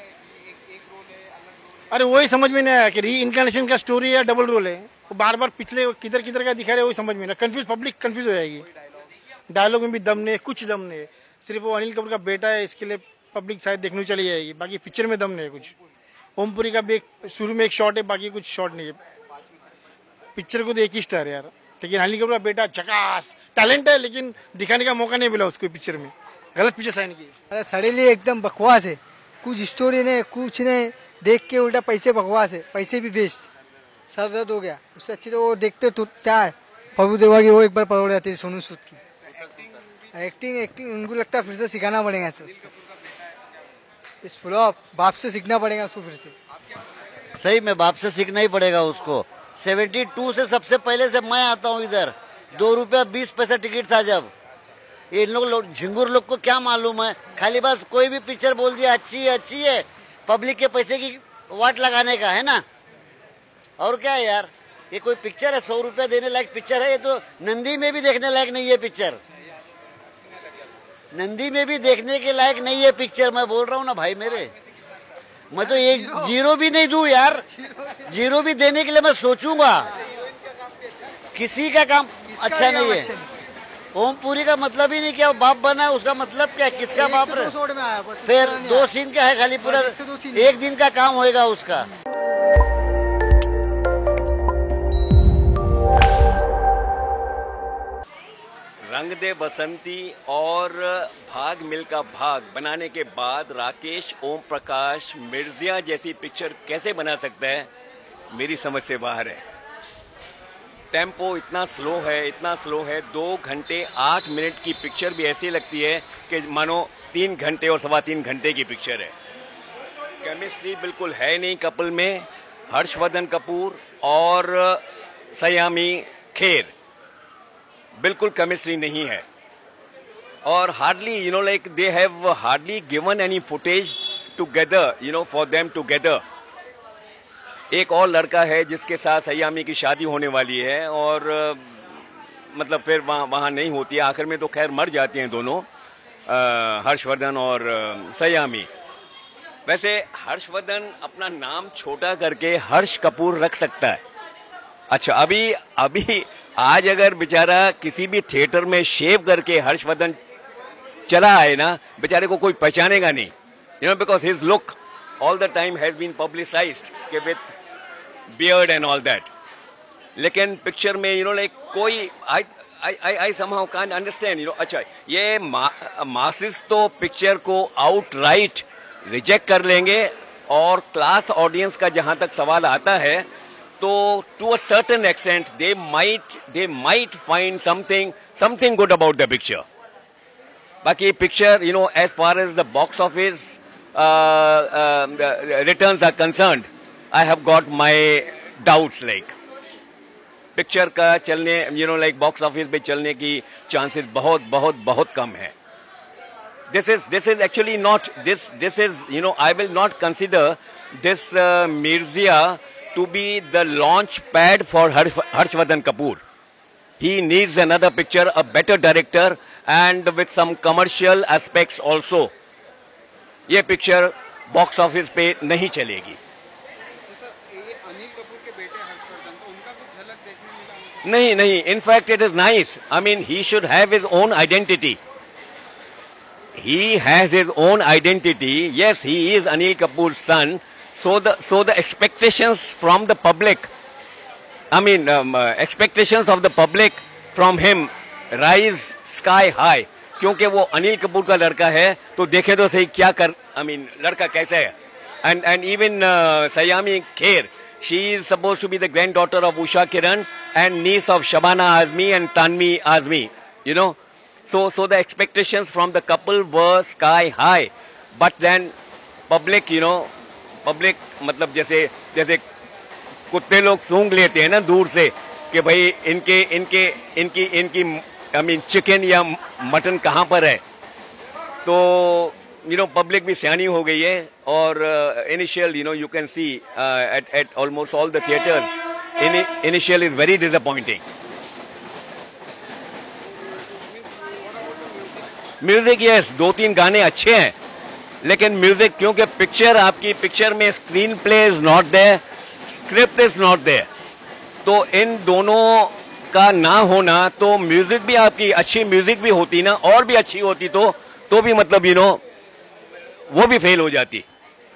अरे वही समझ में नहीं आया कि री इनकारनेशन का स्टोरी है या डबल रोल है. वो बार बार पिछले किधर किधर का दिखा रहे, वही समझ में नहीं. कंफ्यूज, पब्लिक कंफ्यूज हो जाएगी. डायलॉग में भी दम नहीं है, कुछ दम नहीं है. सिर्फ वो अनिल कपूर का बेटा है, इसके लिए पब्लिक शायद देखने चली जाएगी, बाकी पिक्चर में दम नहीं है कुछ. ओमपुरी का भी शुरू में एक शॉट है, बाकी कुछ शॉट नहीं है. पिक्चर को तो एक ही स्टार है यार. लेकिन अनिल कपूर का बेटा झकास, टैलेंट है लेकिन दिखाने का मौका नहीं मिला उसको पिक्चर में, गलत पिक्चर साइन की. अरे सड़ेली एकदम बकवास है, कुछ स्टोरी नहीं, कुछ नहीं, देख के उल्टा पैसे बकवास है, पैसे भी वेस्ट. सर दर्द हो गया. उससे अच्छी तो वो देखते तो क्या है, प्रभु देवा की वो एक बार परोड़ जाती है सोनू सूद की. एक्टिंग उनको लगता है फिर से सिखाना पड़ेगा सर. इस फ्लॉप बाप से सीखना पड़ेगा उसको फिर से. सही में बाप से सीखना ही पड़ेगा उसको. 72 से सबसे पहले से मैं आता हूँ इधर. 2 रुपया 20 पैसा टिकट था जब. ये लोग झिंगुर लोग को क्या मालूम है, खाली बस कोई भी पिक्चर बोल दिया अच्छी है, पब्लिक के पैसे की वाट लगाने का है ना. और क्या है यार, ये कोई पिक्चर है 100 रुपया देने लायक पिक्चर है? ये तो नंदी में भी देखने लायक नहीं है पिक्चर. नंदी में भी देखने के लायक नहीं है पिक्चर. मैं बोल रहा हूँ ना भाई मेरे, मैं तो एक 0 भी नहीं दूं यार. 0 भी देने के लिए मैं सोचूंगा. किसी का काम अच्छा नहीं है. ओमपुरी का मतलब ही नहीं क्या वो बाप बना है, उसका मतलब क्या है, किसका बाप है? फिर 2 सीन का है खाली, पूरा 1 दिन का काम होएगा उसका. रंग दे बसंती और भाग मिल्खा भाग बनाने के बाद राकेश ओम प्रकाश मिर्जिया जैसी पिक्चर कैसे बना सकता है, मेरी समझ से बाहर है. टेम्पो इतना स्लो है. 2 घंटे 8 मिनट की पिक्चर भी ऐसी लगती है कि मानो 3 घंटे और 3.25 घंटे की पिक्चर है. केमिस्ट्री बिल्कुल है नहीं कपल में. हर्षवर्धन कपूर और सयामी खेर, बिल्कुल केमिस्ट्री नहीं है. और hardly like they have hardly given any footage together for them together. एक और लड़का है जिसके साथ सयामी की शादी होने वाली है और मतलब फिर वहाँ नहीं होती है. आखिर में तो खैर मर जाते हैं दोनों, हर्षवर्धन और सयामी. वैसे हर्षवर्धन अपना नाम छोटा करके हर्ष कपूर रख सकता है. अच्छा, अभी आज अगर बेचारा किसी भी थिएटर में शेव करके हर्षवर्धन चला आए ना, बेचारे को कोई पहचानेगा नहीं, because his look all the time has been publicized with beard and all that. लेकिन पिक्चर में लाइक कोई I somehow can't understand, you know. अच्छा, ये masses तो पिक्चर को outright reject कर लेंगे, और क्लास ऑडियंस का जहां तक सवाल आता है, तो to a certain extent they might find something good about the picture. बाकी picture, you know, as far as the box office returns are concerned, I have got my doubts. Like picture का चलने, you know, like box office पे चलने की chances बहुत कम है. This is actually not this is, you know, I will not consider this Mirzya to be the launch pad for Harshvardhan Kapoor. He needs another picture, a better director, and with some commercial aspects also. ये picture box office पे नहीं चलेगी. नहीं, in fact it is nice. I mean, he should have his own identity. He has his own identity. Yes, he is Anil Kapoor's son. So the expectations from the public, I mean, expectations of the public from him rise sky high. क्योंकि वो अनिल कपूर का लड़का है, तो देखे तो सही क्या कर, I mean, लड़का कैसा है. And even Sayami Kher, she is supposed to be the granddaughter of Usha Kiran and niece of Shabana Azmi and Tanvi Azmi, you know. So the expectations from the couple were sky high. But then public, you know, public मतलब जैसे कुत्ते लोग सूंघ लेते हैं ना दूर से कि भाई इनकी I mean चिकन या मटन कहाँ पर है, तो you know public भी सियानी हो गई है. और initial, you know, you can see at almost all the theaters, initial is very disappointing. Music, yes, 2-3 गाने अच्छे हैं, लेकिन म्यूजिक, क्योंकि पिक्चर में screenplay is not there, script is not there, तो इन दोनों का ना होना, तो म्यूजिक भी आपकी अच्छी म्यूजिक भी होती ना, और भी अच्छी होती तो भी मतलब यू नो वो भी फेल हो जाती.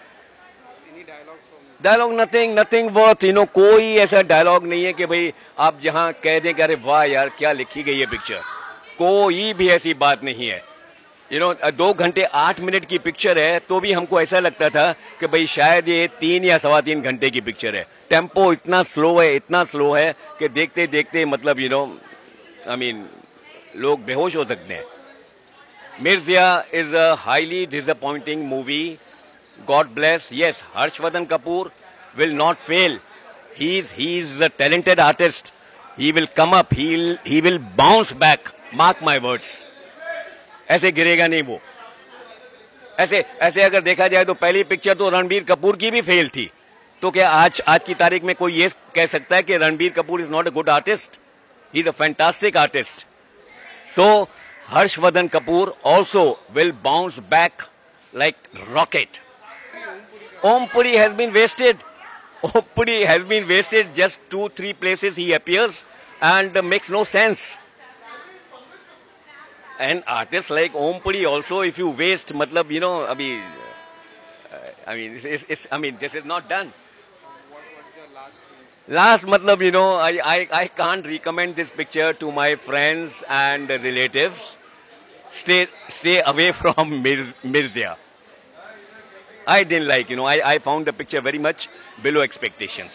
Dialogue nothing worth, you know, कोई ऐसा डायलॉग नहीं है कि भाई आप जहां कह दें कि अरे वाह यार क्या लिखी गई है पिक्चर. कोई भी ऐसी बात नहीं है. यू नो 2 घंटे 8 मिनट की पिक्चर है, तो भी हमको ऐसा लगता था कि भाई शायद ये 3 या 3.25 घंटे की पिक्चर है. टेम्पो इतना स्लो है कि देखते देखते मतलब यू नो आई मीन लोग बेहोश हो सकते हैं. Mirzya is a highly disappointing movie. God bless. Yes, Harshvardhan Kapoor will not fail. He is a talented artist. He will come up. He will bounce back. Mark my words. ऐसे गिरेगा नहीं वो. ऐसे अगर देखा जाए तो पहली पिक्चर तो रणबीर कपूर की भी फेल थी. तो क्या आज की तारीख में कोई ये कह सकता है कि Ranbir Kapoor is not a good artist? He is a fantastic artist. So Harshvardhan Kapoor also will bounce back like rocket. Om Puri has been wasted. Om Puri has been wasted. Just 2-3 places he appears and makes no sense. An artist like Om Puri also, if you waste, matlab, you know, I mean, this is not done. What's your last piece? Last, matlab, you know, I can't recommend this picture to my friends and relatives. Stay away from Mirzya. I didn't like, you know, I found the picture very much below expectations.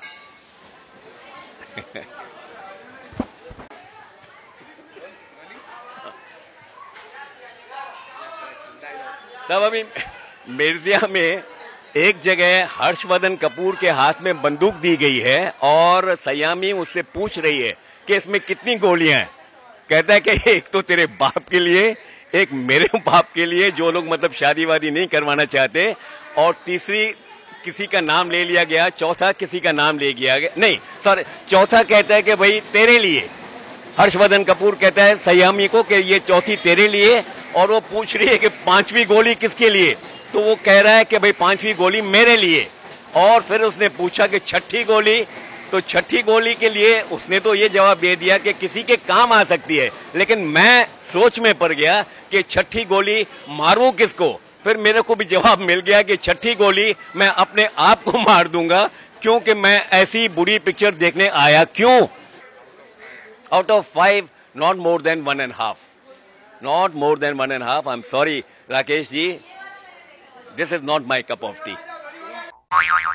सब अभी मिर्जिया में एक जगह हर्षवर्धन कपूर के हाथ में बंदूक दी गई है और सयामी उससे पूछ रही है कि इसमें कितनी गोलियां हैं. कहता है कि एक तो तेरे बाप के लिए, एक मेरे बाप के लिए, जो लोग मतलब शादी वादी नहीं करवाना चाहते, और तीसरी किसी का नाम ले लिया गया, चौथा किसी का नाम ले लिया गया, नहीं सॉरी, चौथा कहता है कि भाई तेरे लिए. हर्षवर्धन कपूर कहता है सयामी को कि ये चौथी तेरे लिए, और वो पूछ रही है कि 5वीं गोली किसके लिए, तो वो कह रहा है कि भाई 5वीं गोली मेरे लिए. और फिर उसने पूछा कि 6ठी गोली, तो 6ठी गोली के लिए उसने तो ये जवाब दे दिया कि किसी के काम आ सकती है. लेकिन मैं सोच में पड़ गया कि 6ठी गोली मारूं किसको. फिर मेरे को भी जवाब मिल गया कि 6ठी गोली मैं अपने आप को मार दूंगा, क्योंकि मैं ऐसी बुरी पिक्चर देखने आया क्यों. Out of 5 Not more than 1.5. Not more than 1.5. I'm sorry, Rakesh ji. This is not my cup of tea.